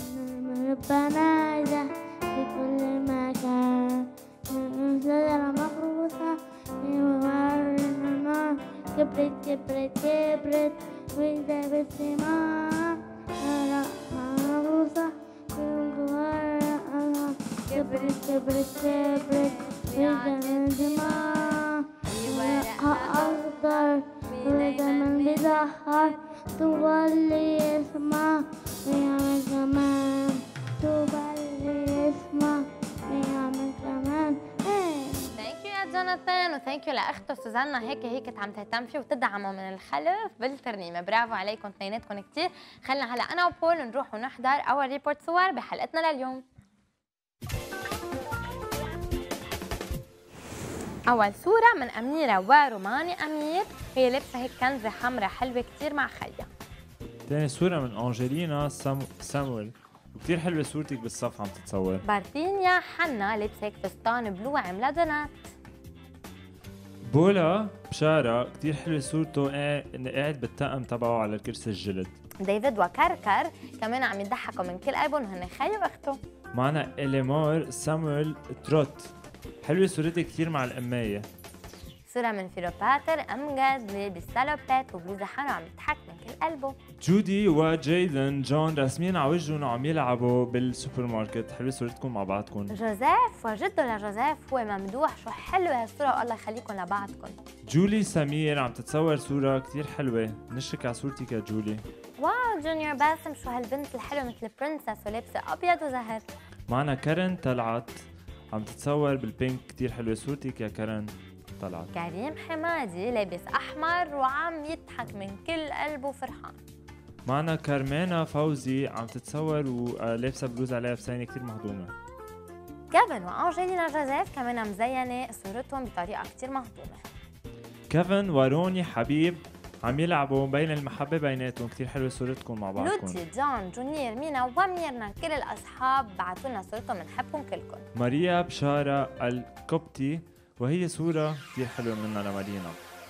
بناجح في كل مكان. شجرة مغروسة في موارد النار كبرت كبرت كبرت وإذا بالثمار. مغروسة في موارد النار كبرت كبرت كبرت وإذا بالثمار. ورقها أخضر وإذا من بيزهر. طوبى اللي يسمع ويعمل كمان. طوبى اللي يسمع ويعمل كمان. ثانك يو يا جوناثان، وثانك يو لاخته سوزانا هيك عم تهتم فيه وتدعمه من الخلف بالترنيمه. برافو عليكم اثنيناتكم كثير. خلينا هلا انا وبول نروح ونحضر اول ريبورت صور بحلقتنا لليوم. اول صوره من اميره وروماني امير، هي لابسه هيك كنزه حمراء حلوه كثير مع خيها. ثاني صوره من انجلينا سامويل، وكثير حلوه صورتك بالصف عم تتصور. بارثينيا حنا لابسه هيك فستان بلو عامله جنات. بولا بشارة كثير حلوه صورته قاعد بالطقم تبعه على كرسي الجلد. ديفيد وكركر كمان عم يضحكوا من كل قلبهم، هن خي واخته. معنا إليمور سامويل تروت، حلوه صورتها كثير مع القمايه. صورة من فيلوباتر أمجد لابس سالوبات وبلوزة حمرا وعم يضحك من كل قلبه. جودي وجايدن جون راسمين على وجههم وعم يلعبوا بالسوبر ماركت، حلوه صورتكم مع بعضكم. جوزيف وجده لجوزيف هو ممدوح، شو حلوة هالصورة والله يخليكم لبعضكم. جولي سمير عم تتصور صورة كثير حلوة، نشك على صورتك يا جولي. واو جونيور باسم، شو هالبنت الحلوة مثل برنسس ولابسة أبيض وزهر. معنا كارن طلعت عم تتصور بالبينك، كثير حلوة صورتك يا كارن طلعت. كريم حمادي لابس أحمر وعم يضحك من كل قلبه فرحان. معنا كارمينا فوزي عم تتصور ولابسة بلوزة عليها بسينة كثير مهضومة. كيفن وأنجلينا جوزيف كمان مزينة صورتهم بطريقة كثير مهضومة. كيفن وروني حبيب عم يلعبوا بين المحبة بيناتهم، كثير حلوة صورتكم مع بعضكم. لوتي جون جونيور مينا وميرنا كل الأصحاب بعتوا لنا صورتهم، بنحبكم كلكم. ماريا بشارة الكوبتي، وهي صورة كثير حلوة منها لمارينا.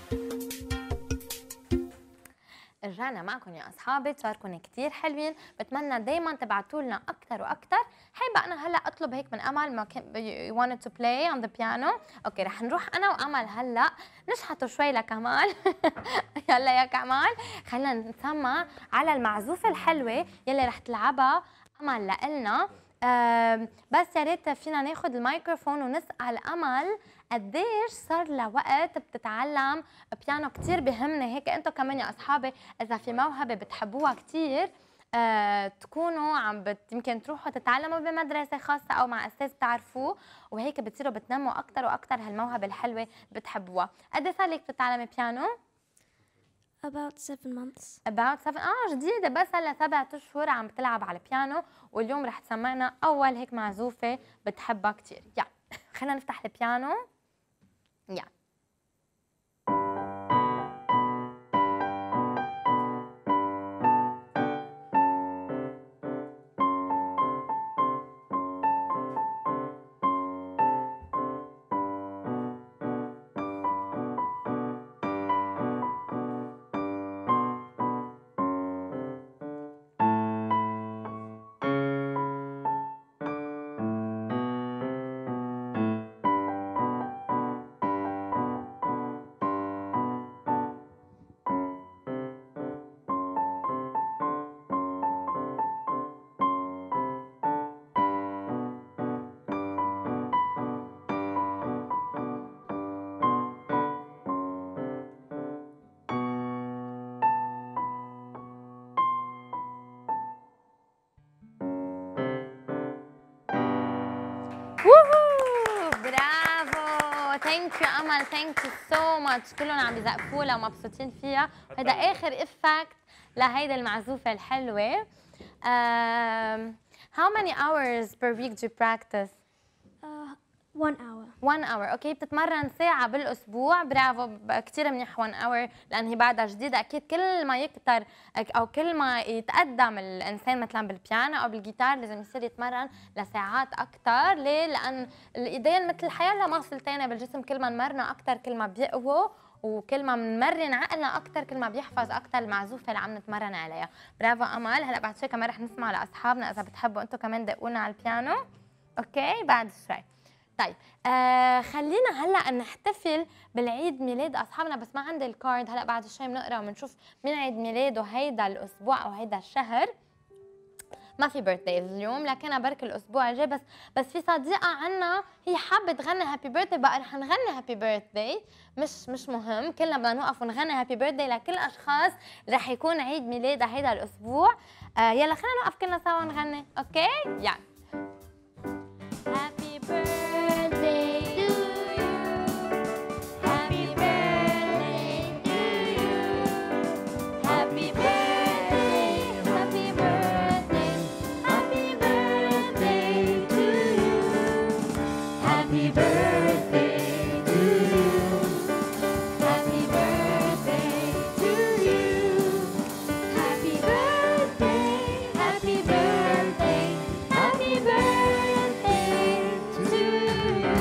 رجعنا معكم يا اصحابي، صاركم كثير حلوين، بتمنى دائما تبعتوا لنا اكثر واكثر. حابه انا هلا اطلب هيك من امل ما you wanted to play on the piano. اوكي رح نروح انا وامل هلا نشحطوا شوي لكمال. يلا يا كمال خلينا نسمع على المعزوفه الحلوه يلي رح تلعبها امل لنا. بس يا ريت فينا ناخذ الميكروفون ونسال امل قديش صار لها وقت بتتعلم بيانو. كتير بهمني هيك انتم كمان يا اصحابي اذا في موهبه بتحبوها كتير تكونوا عم يمكن تروحوا تتعلموا بمدرسه خاصه او مع استاذ بتعرفوه، وهيك بتصيروا بتنموا اكثر واكثر هالموهبه الحلوه بتحبوها. قد ايه صار لك بتتعلمي بيانو؟ About 7 months. About 7 جديده، بس هلا 7 اشهر عم بتلعب على البيانو، واليوم رح تسمعنا اول هيك معزوفه بتحبها كتير. يلا خلينا نفتح البيانو. يلا ثانك يو امل، ثانك يو سو ماتش. كلهم عم بيزقفوا لها ومبسوطين فيها. هذا اخر افكت لهيدي المعزوفه الحلوه. How many hours per week do you practice? 1 hour. 1 hour. اوكي، بتتمرن ساعة بالأسبوع. برافو، كثير منيح 1 hour لأن هي بعدها جديدة. أكيد كل ما يكتر أو كل ما يتقدم الإنسان مثلا بالبيانو أو بالجيتار لازم يصير يتمرن لساعات أكثر. ليه؟ لأن الإيدين مثل الحياة لها مفصلتين بالجسم، كل ما نمرنه أكثر كل ما بيقووا، وكل ما بنمرن عقلنا اكثر كل ما بيحفظ اكثر المعزوفه اللي عم نتمرن عليها. برافو امل. هلا بعد شوي كمان رح نسمع لاصحابنا اذا بتحبوا انتم كمان دقونا على البيانو. اوكي بعد شوي. طيب خلينا هلا نحتفل بالعيد ميلاد اصحابنا، بس ما عندي الكارد. هلا بعد شوي بنقرا وبنشوف مين عيد ميلاده هيدا الاسبوع او هيدا الشهر. ما في بيرثدايز اليوم لكنها برك الاسبوع الجاي. بس في صديقه عنا هي حابه تغني هابي بيرثداي، بقى رح نغني هابي بيرثداي. مش مهم، كلنا بدنا نوقف ونغني هابي بيرثداي لكل الاشخاص رح يكون عيد ميلادها هيدا الاسبوع. يلا خلينا نوقف كلنا سوا نغني. اوكي يلا. هابي بيرثداي تو يو، هابي بيرثداي تو يو، هابي بيرثداي، هابي بيرثداي، هابي بيرثداي تو يو، هابي بيرثداي تو يو، هابي بيرثداي تو يو، هابي بيرثداي، هابي بيرثداي، هابي بيرثداي تو يو.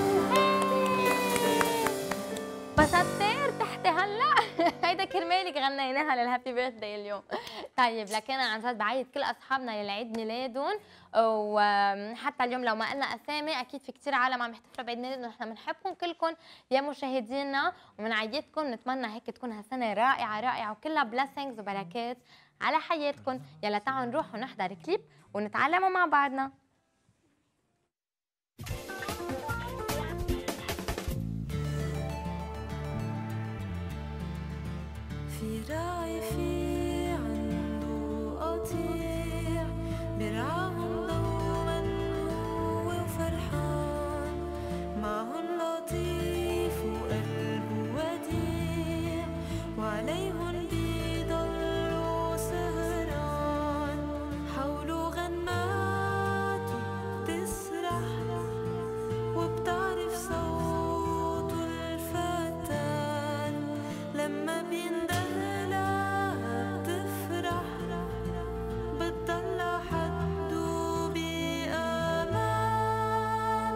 انبسطتي؟ ارتحتي هلا؟ هيدا كرمالك غنيناها للهابي بيرثداي اليوم. طيب لكن انا عن جد بعيد كل اصحابنا يلي عيد ميلادهم، وحتى اليوم لو ما قلنا اسامي اكيد في كثير عالم عم يحتفلوا بعيد ميلادهم. نحن بنحبكم كلكم يا مشاهدينا وبنعيدكم، نتمنى هيك تكون هالسنه رائعه رائعه وكلها بليسنجز وبركات على حياتكم. يلا تعالوا نروح ونحضر كليب ونتعلموا مع بعضنا. في راعي في عنده قطيع بيرعاهم دوما هو وفرحان، معهم لطيف وقلبه وديع وعليهم بيضلوا سهران، حوله غناته بتسرح وبتعرف صوته الفتان، لما بيندهلها بتفرح بتضل حده بأمان.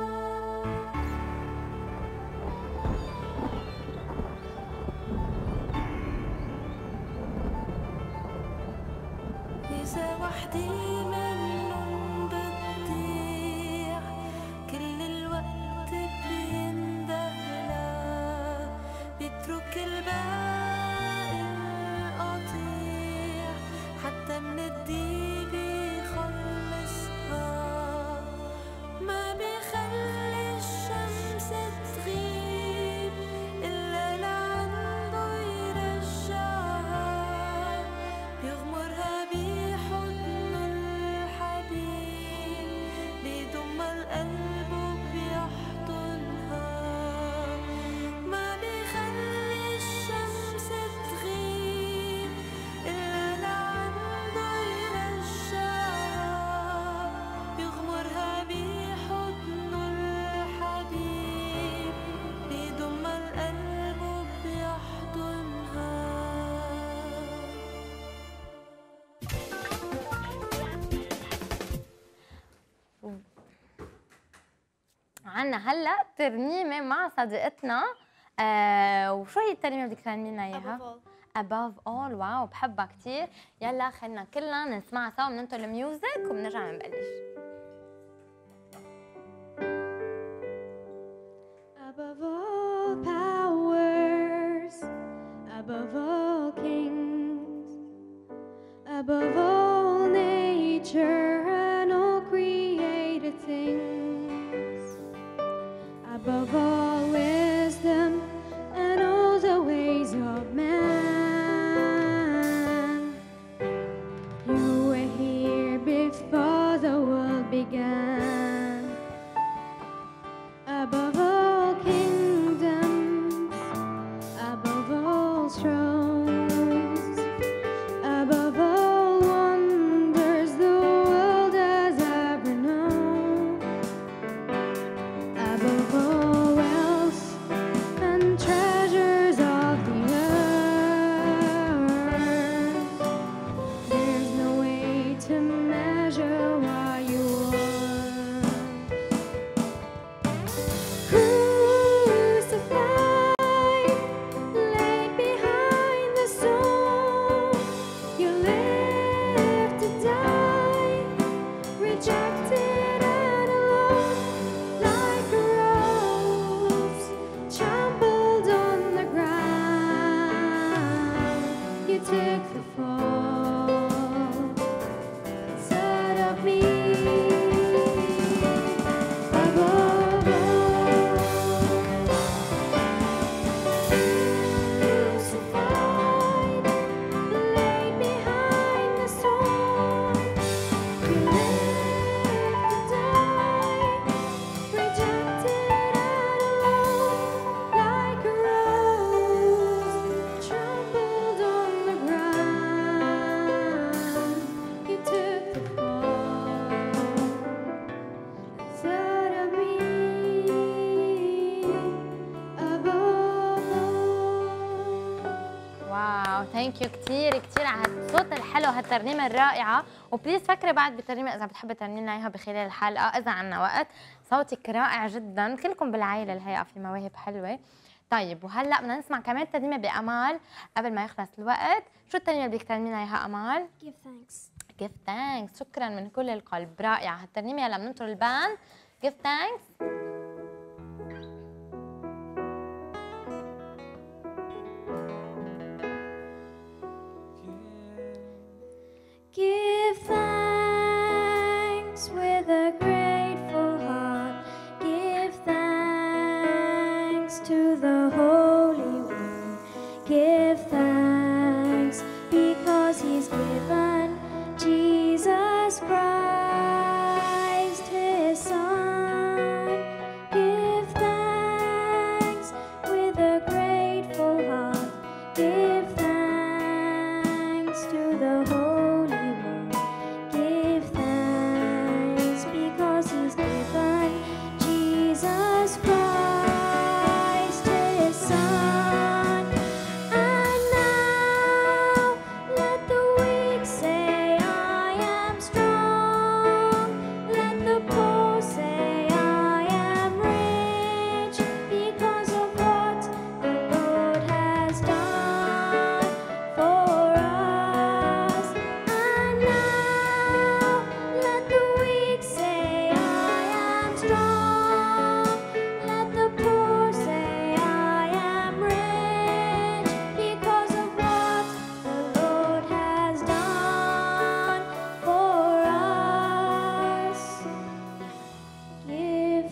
إذا وحدي منهم بتضيع كل الوقت بيندهلها، بيترك الباقي القطيع حتى من الديب يخلصها، ما بيخلي الشمس تغيب إلا لعنده يرجعها، بيغمرها بحضنه الحبيب، بيضمها القلب وبيحضنها، ما بيخلي الشمس تغيب إلا لعنده يرجعها، بيغمرها بحضنه الحبيب، بيضمها القلب وبيحضنها. عنا هلا ترنيمه مع صديقتنا. وشو هي الترنيمه بدك ترنمي لنا اياها؟ Above all. واو بحبها كثير. يلا خلينا كلنا نسمعها سوا، بننطر الميوزك وبنرجع بنبلش. Above all powers, above all kings, above all nature and all created things, above all wisdom and all the ways of man. You were here before the world began. Above all kingdoms, ثانك يو كثير كثير على هالصوت الحلو هالترنيمه الرائعه. وبليز فكري بعد بترنيمه اذا بتحبي ترنمي لنا اياها بخلال الحلقه اذا عنا وقت. صوتك رائع جدا، كلكم بالعائله الحقيقه في مواهب حلوه. طيب وهلا بدنا نسمع كمان ترنيمه بامال قبل ما يخلص الوقت. شو الترنيمه اللي بدك ترنمي لنا اياها امال؟ Give thanks. Give thanks. شكرا من كل القلب، رائعه هالترنيمه. يلا بننطر الباند. Give thanks. Give thanks with a grateful heart. Give thanks to the Holy One. Give thanks because He's given Jesus Christ, His Son. Give thanks with a grateful heart. Give thanks to the Holy One. Give thanks because He's given Jesus Christ, His Son. And now let the weak say, I am strong. Let the poor say, I am rich because of what the Lord has done for us. And now let the weak say, I am strong. Let the poor say, I am rich because of what the Lord has done for us. Give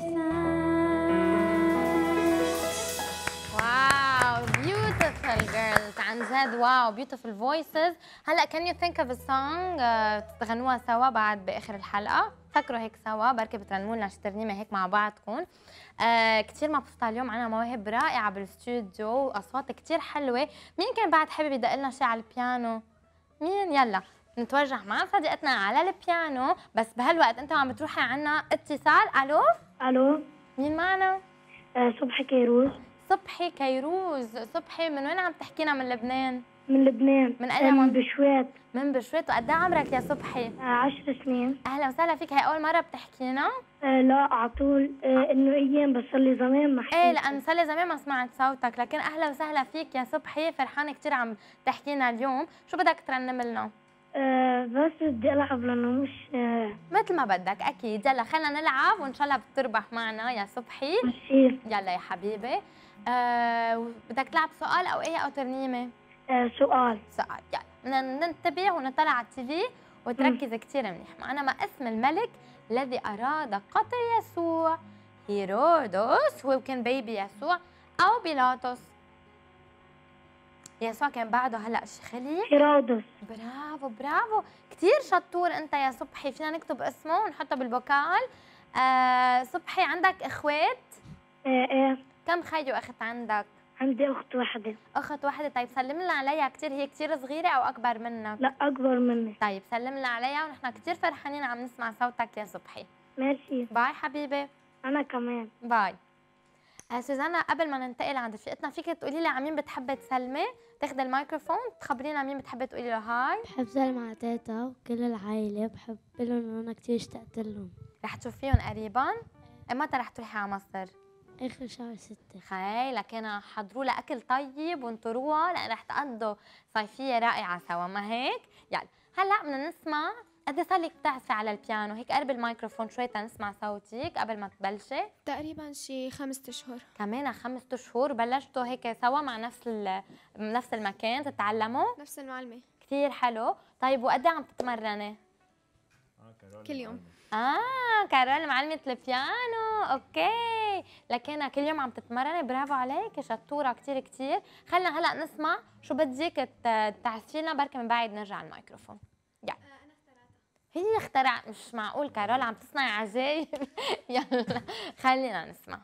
thanks. واو beautiful girls عن جد. واو beautiful voices. هلا can you think of a song تغنوها سوا بعد باخر الحلقه؟ فكروا هيك سوا، بركي بترنموا لنا شي ترنيمه هيك مع بعضكم. كثير مبسوطه اليوم، عنا مواهب رائعه بالاستوديو واصوات كثير حلوه. مين كان بعد حابب يدق لنا شي على البيانو؟ مين؟ يلا نتوجه مع صديقتنا على البيانو. بس بهالوقت انت عم بتروحي عنا اتصال. الو الو، مين معنا؟ صبحي كيروز. صبحي كيروز. صبحي من وين عم تحكينا؟ من لبنان؟ من لبنان. من أي من بشوات. من بشوات. وقد ايه عمرك يا صبحي؟ 10 سنين. اهلا وسهلا فيك. هي اول مره بتحكينا؟ لا على طول، انه ايام بس صار لي زمان ما حكيت. ايه لان صار لي زمان ما سمعت صوتك، لكن اهلا وسهلا فيك يا صبحي. فرحانه كثير عم تحكينا اليوم. شو بدك ترنم لنا؟ بس بدي العب لانه مش مثل ما بدك اكيد. يلا خلينا نلعب وان شاء الله بتربح معنا يا صبحي. ماشي. يلا يا حبيبي. بدك تلعب سؤال او ايه او ترنيمه؟ سؤال. يلا بدنا ننتبه ونطلع على التي في وتركز كثير منيح معنا. ما اسم الملك الذي اراد قتل يسوع؟ هيرودس، هو كان بيبي يسوع، او بيلاطس؟ يسوع كان بعده هلا خليل. هيرودس. برافو برافو كثير شطور انت يا صبحي. فينا نكتب اسمه ونحطه بالبوكال. صبحي عندك اخوات؟ ايه. كم خي واخت عندك؟ عندي اخت واحدة. اخت واحدة. طيب سلم لنا عليها كثير. هي كثير صغيرة او اكبر منك؟ لا اكبر مني. طيب سلم لنا عليها ونحن كثير فرحانين عم نسمع صوتك يا صبحي. ماشي. باي حبيبي. انا كمان. باي. سوزانا قبل ما ننتقل عند رفيقتنا فيك تقولي لي على مين بتحبي تسلمي؟ تاخذي الميكروفون تخبرينا مين بتحبي تقولي له هاي؟ بحب سلم على تيتا وكل العائلة، بحب لهم انه انا كثير اشتقت لهم. رح تشوفيهم قريبا؟ متى رح تروحي على مصر؟ اخر شهر 6. خي لكن حضروا لها اكل طيب وانطروها لان رح تقضوا صيفيه رائعه سوا، ما هيك؟ يلا هلا بدنا نسمع. قد ايه صار لك بتعزفي على البيانو؟ هيك قرب الميكروفون شوي تنسمع صوتك قبل ما تبلشي. تقريبا شي 5 أشهر. كمان 5 أشهر. بلشتوا هيك سوا مع نفس المكان تتعلموا؟ نفس المعلمة. كثير حلو. طيب وقد ايه عم تتمرني؟ كل يوم. كارول معلمة البيانو. اوكي لكن كل يوم عم تتمرني. برافو عليك شطورة كثير كثير. خلينا هلا نسمع شو بدك تعزفي لنا، بركي من بعد نرجع على الميكروفون. يلا. هي اخترع. مش معقول كارول عم تصنعي عجايب. يلا خلينا نسمع.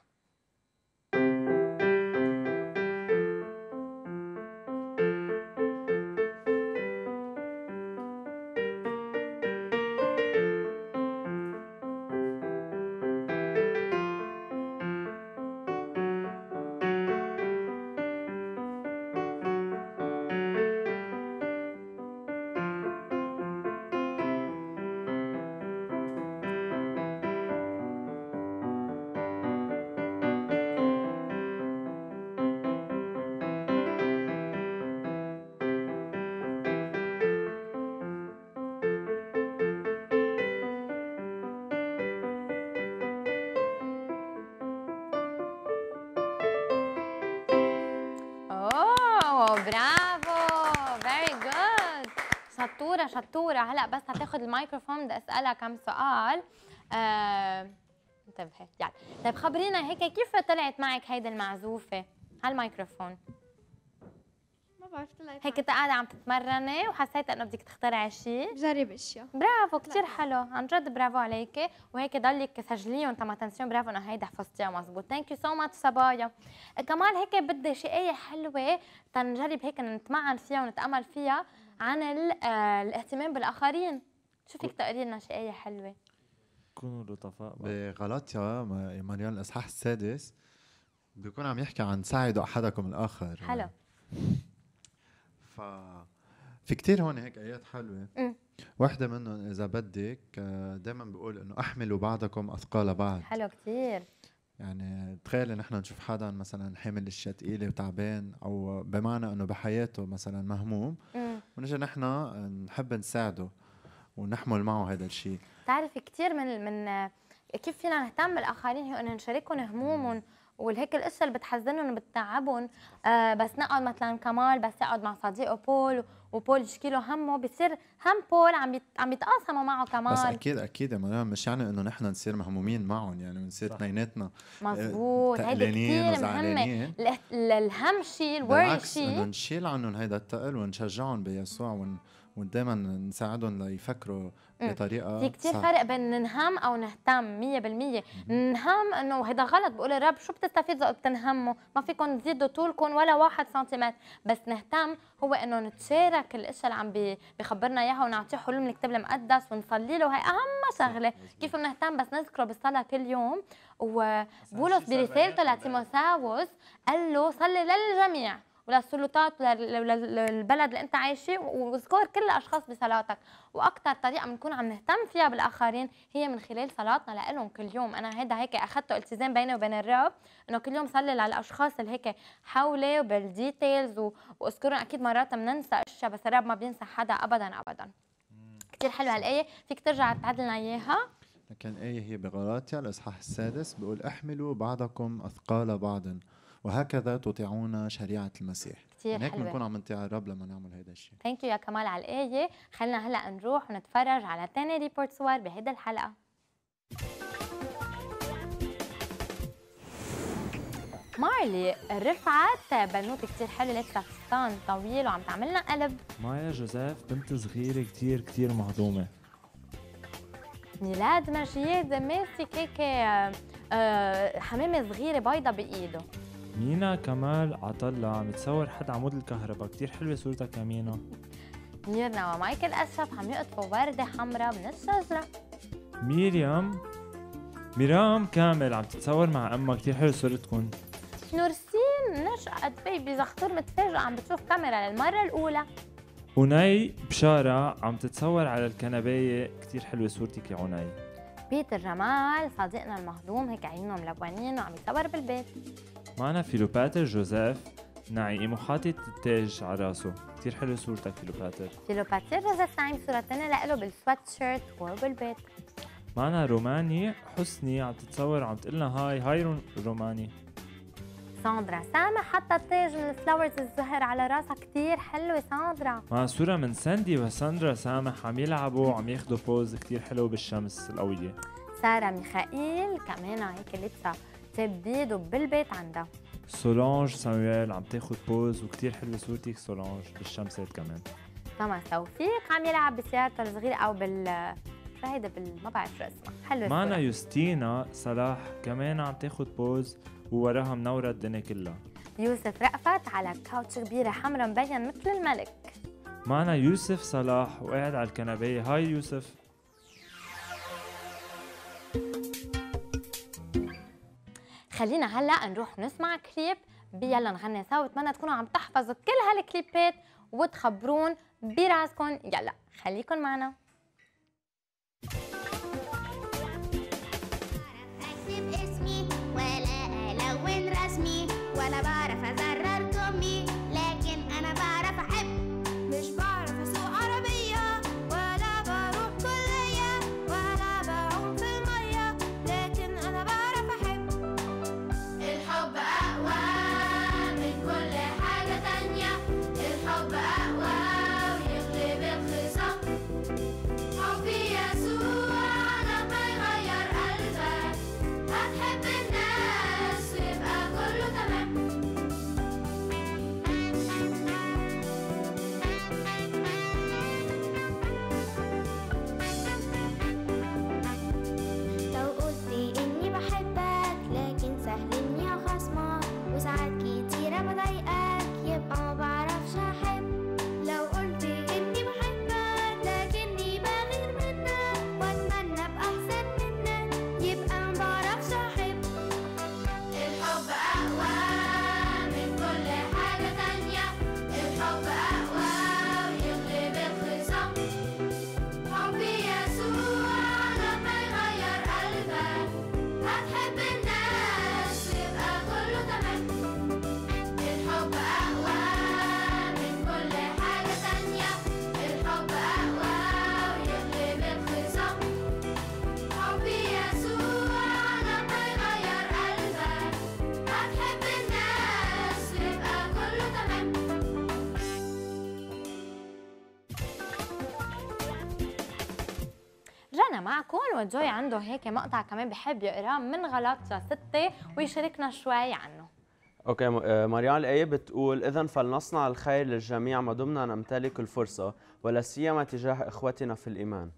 برافو فيري جود شطوره شطوره. هلا بس هتاخذ الميكروفون بدي اسالها كم سؤال. انتبهي يلا. طيب خبرينا هيك كيف طلعت معك هيدي المعزوفه؟ هالميكروفون ما بعرف طلعت هيك انت قاعده عم تتمرني وحسيت انه بدك تخترعي شيء؟ بجرب اشياء. برافو كثير حلو عن جد برافو عليكي. وهيك ضلك سجليهم انت ما تنسيهم. برافو انه هيدا حفظتيها مزبوط. ثانك يو سو ماتش صبايا. كمان هيك بدي شيء ايه حلوه تنجرب هيك نتمعن فيها ونتامل فيها عن الاهتمام بالاخرين. شو فيك تقري لنا شيء ايه حلوه؟ كونوا لطفاء. بغلاطيا ماريال الاصحاح السادس بيكون عم يحكي عن ساعدوا احدكم الاخر. حلو. في كتير هون هيك ايات حلوه. واحدة منهم إذا بدك دائما بقول إنه أحملوا بعضكم أثقال بعض. حلو كتير. يعني تخيل نحن نشوف حدا مثلا حامل الشيء ثقيلة وتعبان أو بمعنى إنه بحياته مثلا مهموم ونجي نحن نحب نساعده ونحمل معه هذا الشيء. تعرفي كتير من كيف فينا نهتم بالآخرين هي إنه نشاركهم همومهم والهيك الاشياء اللي بتحزنهم وبتتعبهم. بس نقعد مثلا كمال بس يقعد مع صديقه بول وبول يشكي له همه بصير هم بول عم يتقاسموا معه كمان. بس اكيد يا مريم مش يعني انه نحن نصير مهمومين معهم يعني بنصير اثنيناتنا مزبوط. هيدي كثير مهمه. الهم شيء الوري شيء انه نشيل عنهم هيدا الثقل ونشجعهم بيسوع ودائما نساعدهم ليفكروا بطريقه في كثير فرق بين ننهم او نهتم 100%. ننهم انه هيدا غلط. بقول الرب شو بتستفيد اذا بتنهموا؟ ما فيكم تزيدوا طولكم ولا 1 سنتيمتر. بس نهتم هو انه نتشارك الاشياء اللي عم بيخبرنا اياها ونعطيه حلول من الكتاب المقدس ونصلي له. هي اهم شغله. كيف بنهتم؟ بس نذكره بالصلاه كل يوم. وبولس برسالته لتيموثاوس قال له صلي للجميع وللسلطات وللبلد اللي انت عايش فيه واذكر كل الاشخاص بصلاتك. واكثر طريقه بنكون عم نهتم فيها بالاخرين هي من خلال صلاتنا لهم كل يوم. انا هيدا هيك اخذته التزام بيني وبين الرب انه كل يوم صلي للاشخاص اللي هيك حولي وبالديتيلز واذكرهم. اكيد مرات بننسى اشياء بس الرب ما بينسى حدا ابدا ابدا. كثير حلوه هالايه. فيك ترجع تعدل لنا اياها؟ لكن ايه هي بغلاطيا الاصحاح السادس بيقول احملوا بعضكم اثقال بعض وهكذا تطيعون شريعة المسيح. كثير هيك حلوة. بنكون عم نطيع الرب لما نعمل هيدا الشيء. ثانك يو يا كمال على الآية. خلينا هلا نروح ونتفرج على ثاني ريبورت صور بهيدا الحلقة. مارلي رفعت بنوت كثير حلوة لابسة فستان طويل وعم تعملنا قلب. مايا جوزيف بنت صغيرة كثير مهضومة. ميلاد مجيد ماسك هيك حمامة صغيرة بيضة بإيده. مينا كمال عطلة عم يتصور حد عمود الكهرباء. كتير حلوة صورتك يا مينا. ميرنا ومايكل أشرف عم يقطفوا وردة حمراء من الشجرة. ميرام كامل عم تتصور مع أمها. كتير حلوة صورتكم. نورسين نشأت بيبي زخطور متفاجئة عم بتشوف كاميرا للمرة الأولى. وناي بشارة عم تتصور على الكنباية. كتير حلوة صورتك يا عناي. بيتر جمال صديقنا المهضوم هيك عيونه ملونين وعم يصور بالبيت. معنا فيلوباتر جوزيف نعيم وحاطط التاج على راسه. كتير حلوة صورتك فيلوباتر. فيلوباتر جوزيف نعيم صورة تانية لإله بالسوات شيرت وبالبيت. معنا روماني حسني عم تتصور وعم تقلنا هاي روماني. ساندرا سامح حطت تاج من الفلاورز الزهر على راسها. كتير حلوة ساندرا. مع صورة من ساندي وساندرا سامح عم يلعبوا وعم ياخدوا بوز كتير حلو بالشمس القوية. سارة ميخائيل كمان هيك لبسة تبديد وبالبيت عندها. سولانج سامويل عم تاخد بوز وكتير حلوة صورتك سولانج بالشمسات كمان. توماس توفيق عم يلعب بسيارته الصغيرة أو شو هيدا ما بعرف شو اسمها. حلوة. معنا يوستينا صلاح كمان عم تاخد بوز ووراها منورة الدنيا كلها. يوسف رأفت على كاوتش كبيرة حمرا مبين مثل الملك. معنا يوسف صلاح وقاعد على الكنباية. هاي يوسف. خلينا هلا نروح نسمع كليب بيلا نغني سوا. بتمنى تكونوا عم تحفظوا كل هالكليبات وتخبرون براسكم. يلا خليكن معنا. اكتب اسمي ولا الون رسمي ولا بعرف ازرر كمي لكن انا بعرف احب. مش بعرف اسوق عربية ولا بروح كلية ولا بعوم في المية لكن انا بعرف احب. الحب اقوى من كل حاجة تانية. لما ضايقك يبقى ما بعرفش احب. لو قلت اني بحبك لكني بغير منك واتمنى ابقى احسن منك يبقى ما بعرفش احب. الحب اقوى من كل حاجة تانية، الحب اقوى ويغلب الخصام. حب يسوع لما يغير قلبك هتحب الناس ويبقى كله تمام. الحب أقوى من كل حاجة تانية، الحب أقوى ويغلب الخصام. حب يسوع لما يغير قلبك هتحب الناس ويبقى كله تمام. رجعنا معكم وجوي عنده هيك مقطع كمان بحب يقراه من غلطة 6 ويشاركنا شوي عنه. اوكي مريان الآية بتقول إذا فلنصنع الخير للجميع ما دمنا نمتلك الفرصة ولا سيما تجاه إخوتنا في الإيمان.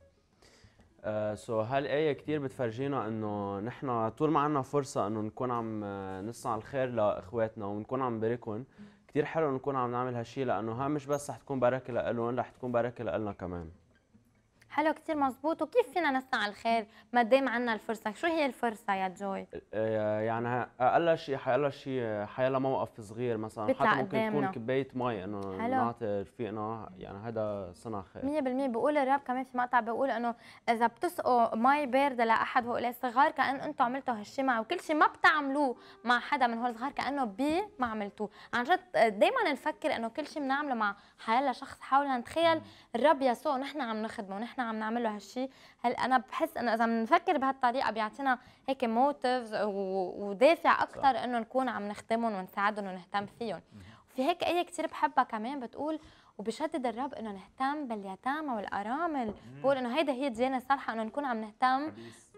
هالآية كتير بتفرجينا إنه نحن طول ما عنا فرصة إنه نكون عم نصنع الخير لإخواتنا ونكون عم نباركهم، كتير حلو نكون عم نعمل هالشي لأنه ها مش بس رح تكون بركة لإلهم، رح تكون بركة لإلنا كمان. حلو كتير مزبوط. وكيف فينا نصنع الخير ما دام عنا الفرصة؟ شو هي الفرصة يا جوي؟ يعني أقل شيء حيلا موقف صغير مثلا، حتى ممكن قدامنا. تكون كباية مي إنه نعطي رفيقنا، يعني هذا صنع خير 100%. بقول الرب كمان في مقطع بقول انه اذا بتسقوا مي باردة لأحد هؤلاء الصغار كأن انتم عملتوا هالشيء معه، وكل شيء ما بتعملوه مع حدا من هول الصغار كأنه ما عملتوه. عن جد دائما نفكر انه كل شيء بنعمله مع حيلا شخص حولنا. نتخيل الرب يسوع ونحن عم نخدمه ونحن عم نعمل له هالشيء. هل انا بحس انه اذا بنفكر بهالطريقه بيعطينا هيك موتيفز ودافع اكثر انه نكون عم نخدمهم ونساعدهم ونهتم فيهم. وفي هيك ايه كثير بحبها كمان بتقول وبشدد الرب انه نهتم باليتامى والارامل. بقول انه هيدا هي ديانه صالحه انه نكون عم نهتم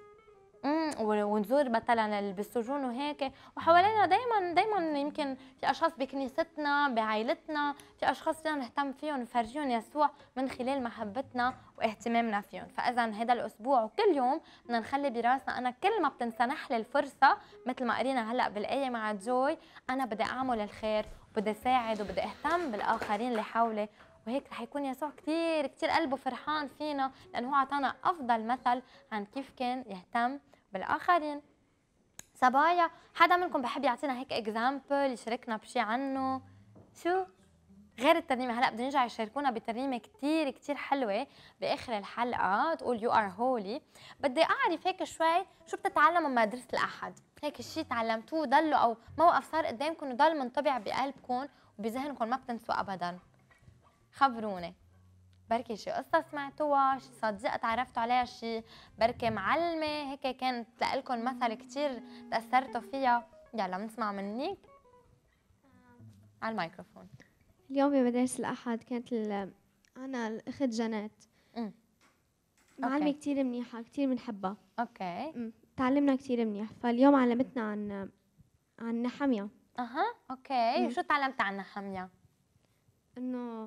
ونزور مثلا بالسجون وهيك. وحوالينا دائما يمكن في اشخاص بكنيستنا بعائلتنا، في اشخاص فينا نهتم فيهم ونفرجيهم يسوع من خلال محبتنا واهتمامنا فيهم. فاذا هذا الاسبوع وكل يوم بدنا نخلي براسنا انا كل ما بتنسنح لي الفرصه مثل ما قرينا هلا بالايه مع جوي، انا بدي اعمل الخير وبدي اساعد وبدي اهتم بالاخرين اللي حولي. وهيك رح يكون يسوع كثير كثير قلبه فرحان فينا لانه هو اعطانا افضل مثل عن كيف كان يهتم بالاخرين. صبايا حدا منكم بحب يعطينا هيك اكزامبل يشاركنا بشي عنه؟ شو غير الترنيمه؟ هلا بدهم يرجعوا يشاركونا بترنيمه كثير كثير حلوه باخر الحلقه تقول يو ار هولي. بدي اعرف هيك شوي شو بتتعلموا من مدرسه الاحد، هيك شيء تعلمتوه ضلوا او موقف صار قدامكم وضل منطبع بقلبكم وبذهنكم ما بتنسوا ابدا. خبروني، بركي شي قصة سمعتوها، شي صديقة تعرفتوا عليها، شي بركي معلمة هيك كانت لإلكم مثل كتير تأثرتوا فيها. يلا بنسمع منك على الميكروفون. اليوم بمدارس الأحد كانت أنا الأخت جنات معلمة كتير منيحة كتير بنحبها. اوكي. تعلمنا كتير منيح. فاليوم علمتنا عن نحمية. اوكي. وشو تعلمت عن نحمية؟ انه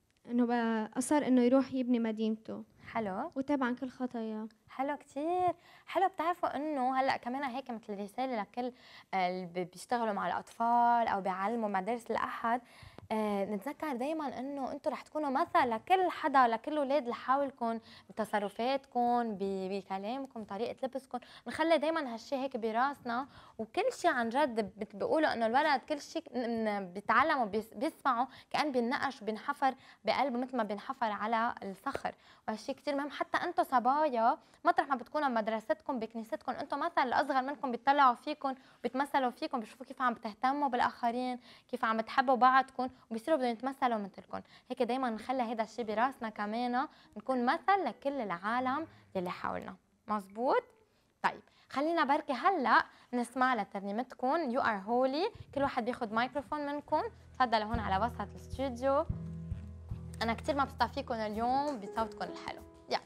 أصر انه يروح يبني مدينته. حلو. وتاب عن كل خطاياه. حلو كتير. حلو. بتعرفوا انه هلا كمان هيك مثل رساله لكل اللي بيشتغلوا مع الاطفال او بيعلموا مدارس الاحد، نتذكر دائما انه انتم رح تكونوا مثل لكل حدا، لكل الاولاد اللي حولكم بتصرفاتكم بكلامكم طريقه لبسكم. نخلي دائما هالشيء هيك براسنا. وكل شيء عن جد بيقولوا انه الولد كل شيء بيتعلموا بيسمعوا كأن بينقش وبينحفر بقلبه مثل ما بينحفر على الصخر. وهالشيء كثير مهم. حتى انتم صبايا مطرح ما بتكونوا بمدرستكم بكنيستكم انتم مثل الاصغر منكم بيطلعوا فيكم بيتمثلوا فيكم، بيشوفوا كيف عم بتهتموا بالاخرين، كيف عم تحبوا بعضكم وبيصيروا بدهم يتمثلوا مثلكم. هيك دائما نخلي هذا الشيء براسنا كمان، نكون مثل لكل العالم يلي حولنا. مزبوط؟ طيب خلينا بركي هلا نسمع لترنيمتكم يو ار هولي. كل واحد بياخذ مايكروفون منكم، تفضلوا هون على وسط الاستوديو. انا كثير مبسوطه فيكم اليوم بصوتكم الحلو. يلا.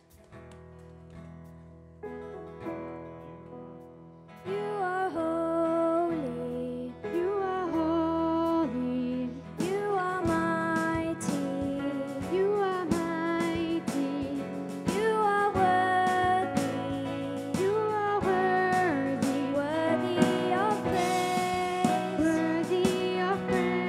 You are holy, you are holy, you are mighty, you are mighty, you are worthy, you are worthy, worthy of praise, worthy of praise.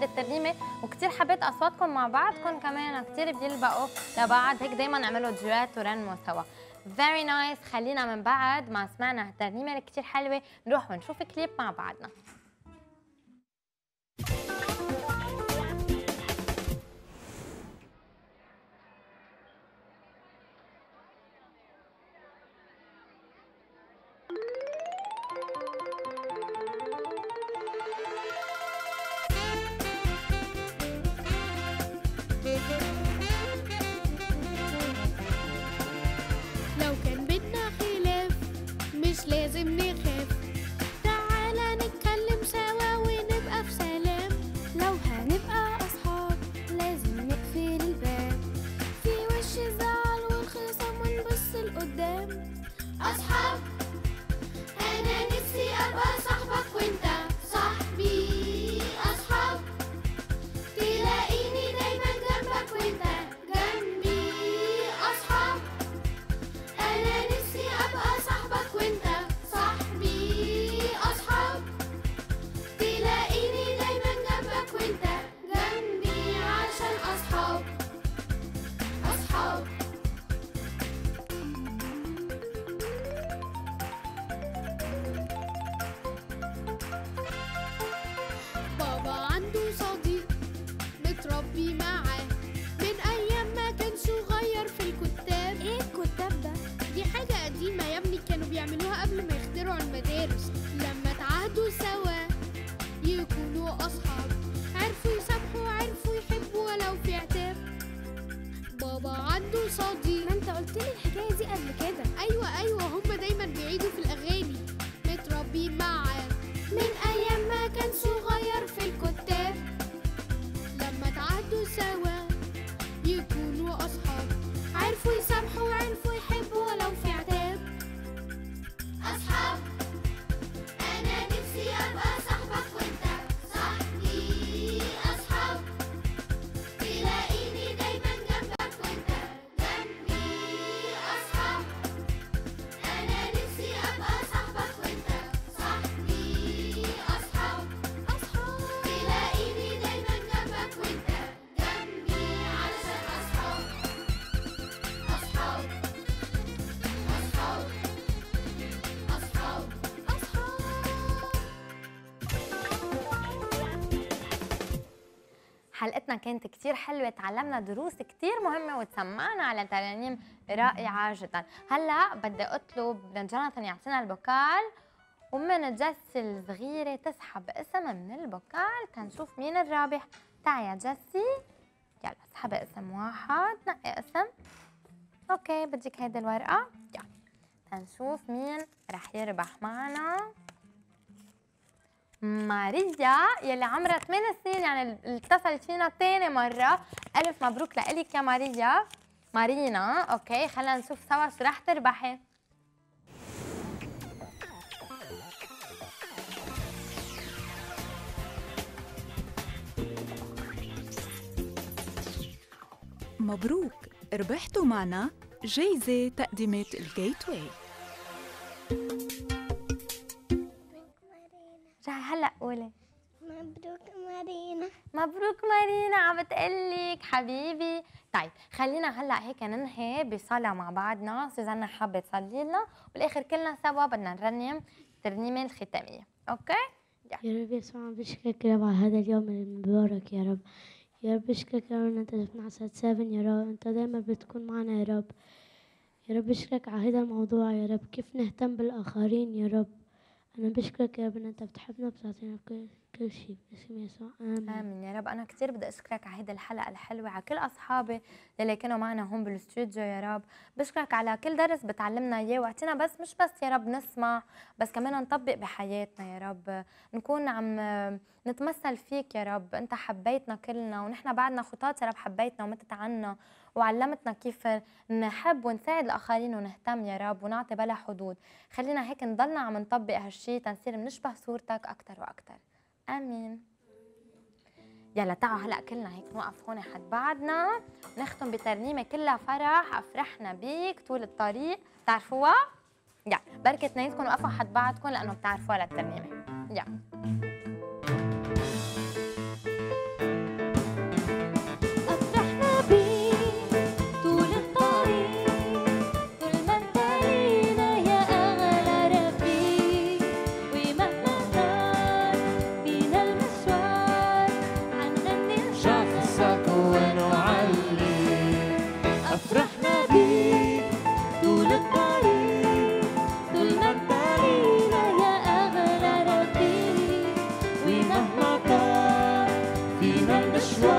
الترنيمه وكثير حبيت اصواتكم مع بعضكم كمان كثير بيلبقوا لبعض، هيك دائما نعملوا دويت ورنموا سوا. فيري نايس. خلينا من بعد ما سمعنا هالترنيمه اللي كثير حلوه نروح ونشوف كليب مع بعضنا. لو كان بدنا خلاف مش لازم نخاف، تعالى نتكلم سوا ونبقى في سلام. لو هنبقى أصحاب لازم نقفل الباب، في وش الزعل والخصام ونبص لقدام. أصحاب أنا نفسي أبقى صاحبك وأنت صاحبي. أصحاب تلاقيني دايما جنبك وأنت جنبي. أصحاب أنا نفسي أبقى صاحبك وأنت صاحبي. أصحاب تلاقيني دايما جنبك وأنت جنبي، عشان أصحاب. أصحاب بابا عنده صديق متربي معاه من أيام ما كان صغير في الكتاب. إيه الكتاب ده؟ دي حاجة قديمة يا ابني، كانوا بيعملوها قبل ما يخترعوا المدارس. لما اتعهدوا سوا يكونوا أصحاب، عرفوا يسامحوا عرفوا يحبوا ولو في عتاب. بابا عنده صديق. ما انت قلت لي الحكاية دي قبل كده. أيوة هما دايما بيعيدوا في الأغاني. متربي معاه من أيام ما كان صغير في الكتاب. لما اتعهدوا سوا يكونوا أصحاب، عرفوا يسامحوا وعرفوا يحبوا ولو في عتاب. أصحاب أنا نفسي أبقى صاحبك وأنت صاحبي. أصحاب تلاقيني دايما جنبك وأنت جنبي. أصحاب أنا نفسي أبقى صاحبك وأنت صاحبي. أصحاب تلاقيني دايما جنبك وأنت جنبي، علشان أصحاب. أصحاب أصحاب حلقتنا كانت كتير حلوة، تعلمنا دروس كتير مهمة وتسمعنا على ترانيم رائعة جدا. هلا بدي اطلب من جوناثان يعطينا البوكال ومن جيسي الصغيرة تسحب اسم من البوكال تنشوف مين الرابح. تعي يا جيسي، يلا اسحبي اسم واحد، نقي اسم. اوكي بدك هيدي الورقة، يلا تنشوف مين رح يربح معنا. ماريا يلي عمرها 8 سنين، يعني اتصلت فينا تاني مرة. ألف مبروك لإلك يا ماريا. مارينا اوكي خلينا نشوف سوا شو رح تربحي. مبروك، ربحتوا معنا جايزة تقديمات الجيت واي. رجعي هلا قولي مبروك مارينا. مبروك مارينا عم بتقلك حبيبي. طيب خلينا هلا هيك ننهي بصلاة مع بعضنا. سوزانا حابة تصلي لنا بالاخر كلنا سوا بدنا نرنم الترنيمة الختامية. اوكي يا رب يسوع بشكرك يا رب على هذا اليوم المبارك يا رب. يا رب بشكرك يا رب ان انت جبتنا على سات 7 يا رب، انت دايما بتكون معنا يا رب. يا رب بشكرك على هذا الموضوع يا رب، كيف نهتم بالاخرين يا رب. انا بشكرك يا رب ان انت بتحبنا بتعطينا كل شيء باسم يسوع امين. امين يا رب. انا كثير بدي اشكرك على هيدي الحلقه الحلوه، على كل اصحابي اللي كانوا معنا هون بالاستوديو يا رب. بشكرك على كل درس بتعلمنا اياه واعطينا بس مش بس يا رب نسمع، بس كمان نطبق بحياتنا يا رب، نكون عم نتمثل فيك يا رب. انت حبيتنا كلنا ونحن بعدنا خطاط يا رب، حبيتنا ومتت عنا وعلمتنا كيف نحب ونساعد الاخرين ونهتم يا رب ونعطي بلا حدود. خلينا هيك نضلنا عم نطبق هالشيء تنصير بنشبه صورتك اكثر واكثر. امين. يلا تعالوا هلا كلنا هيك نوقف هون حد بعدنا، نختم بترنيمه كلها فرح. افرحنا بيك طول الطريق، بتعرفوها؟ يلا بركة نيتكم وقفوا حد بعضكم لانه بتعرفوها للترنيمه. يلا فينا المشوار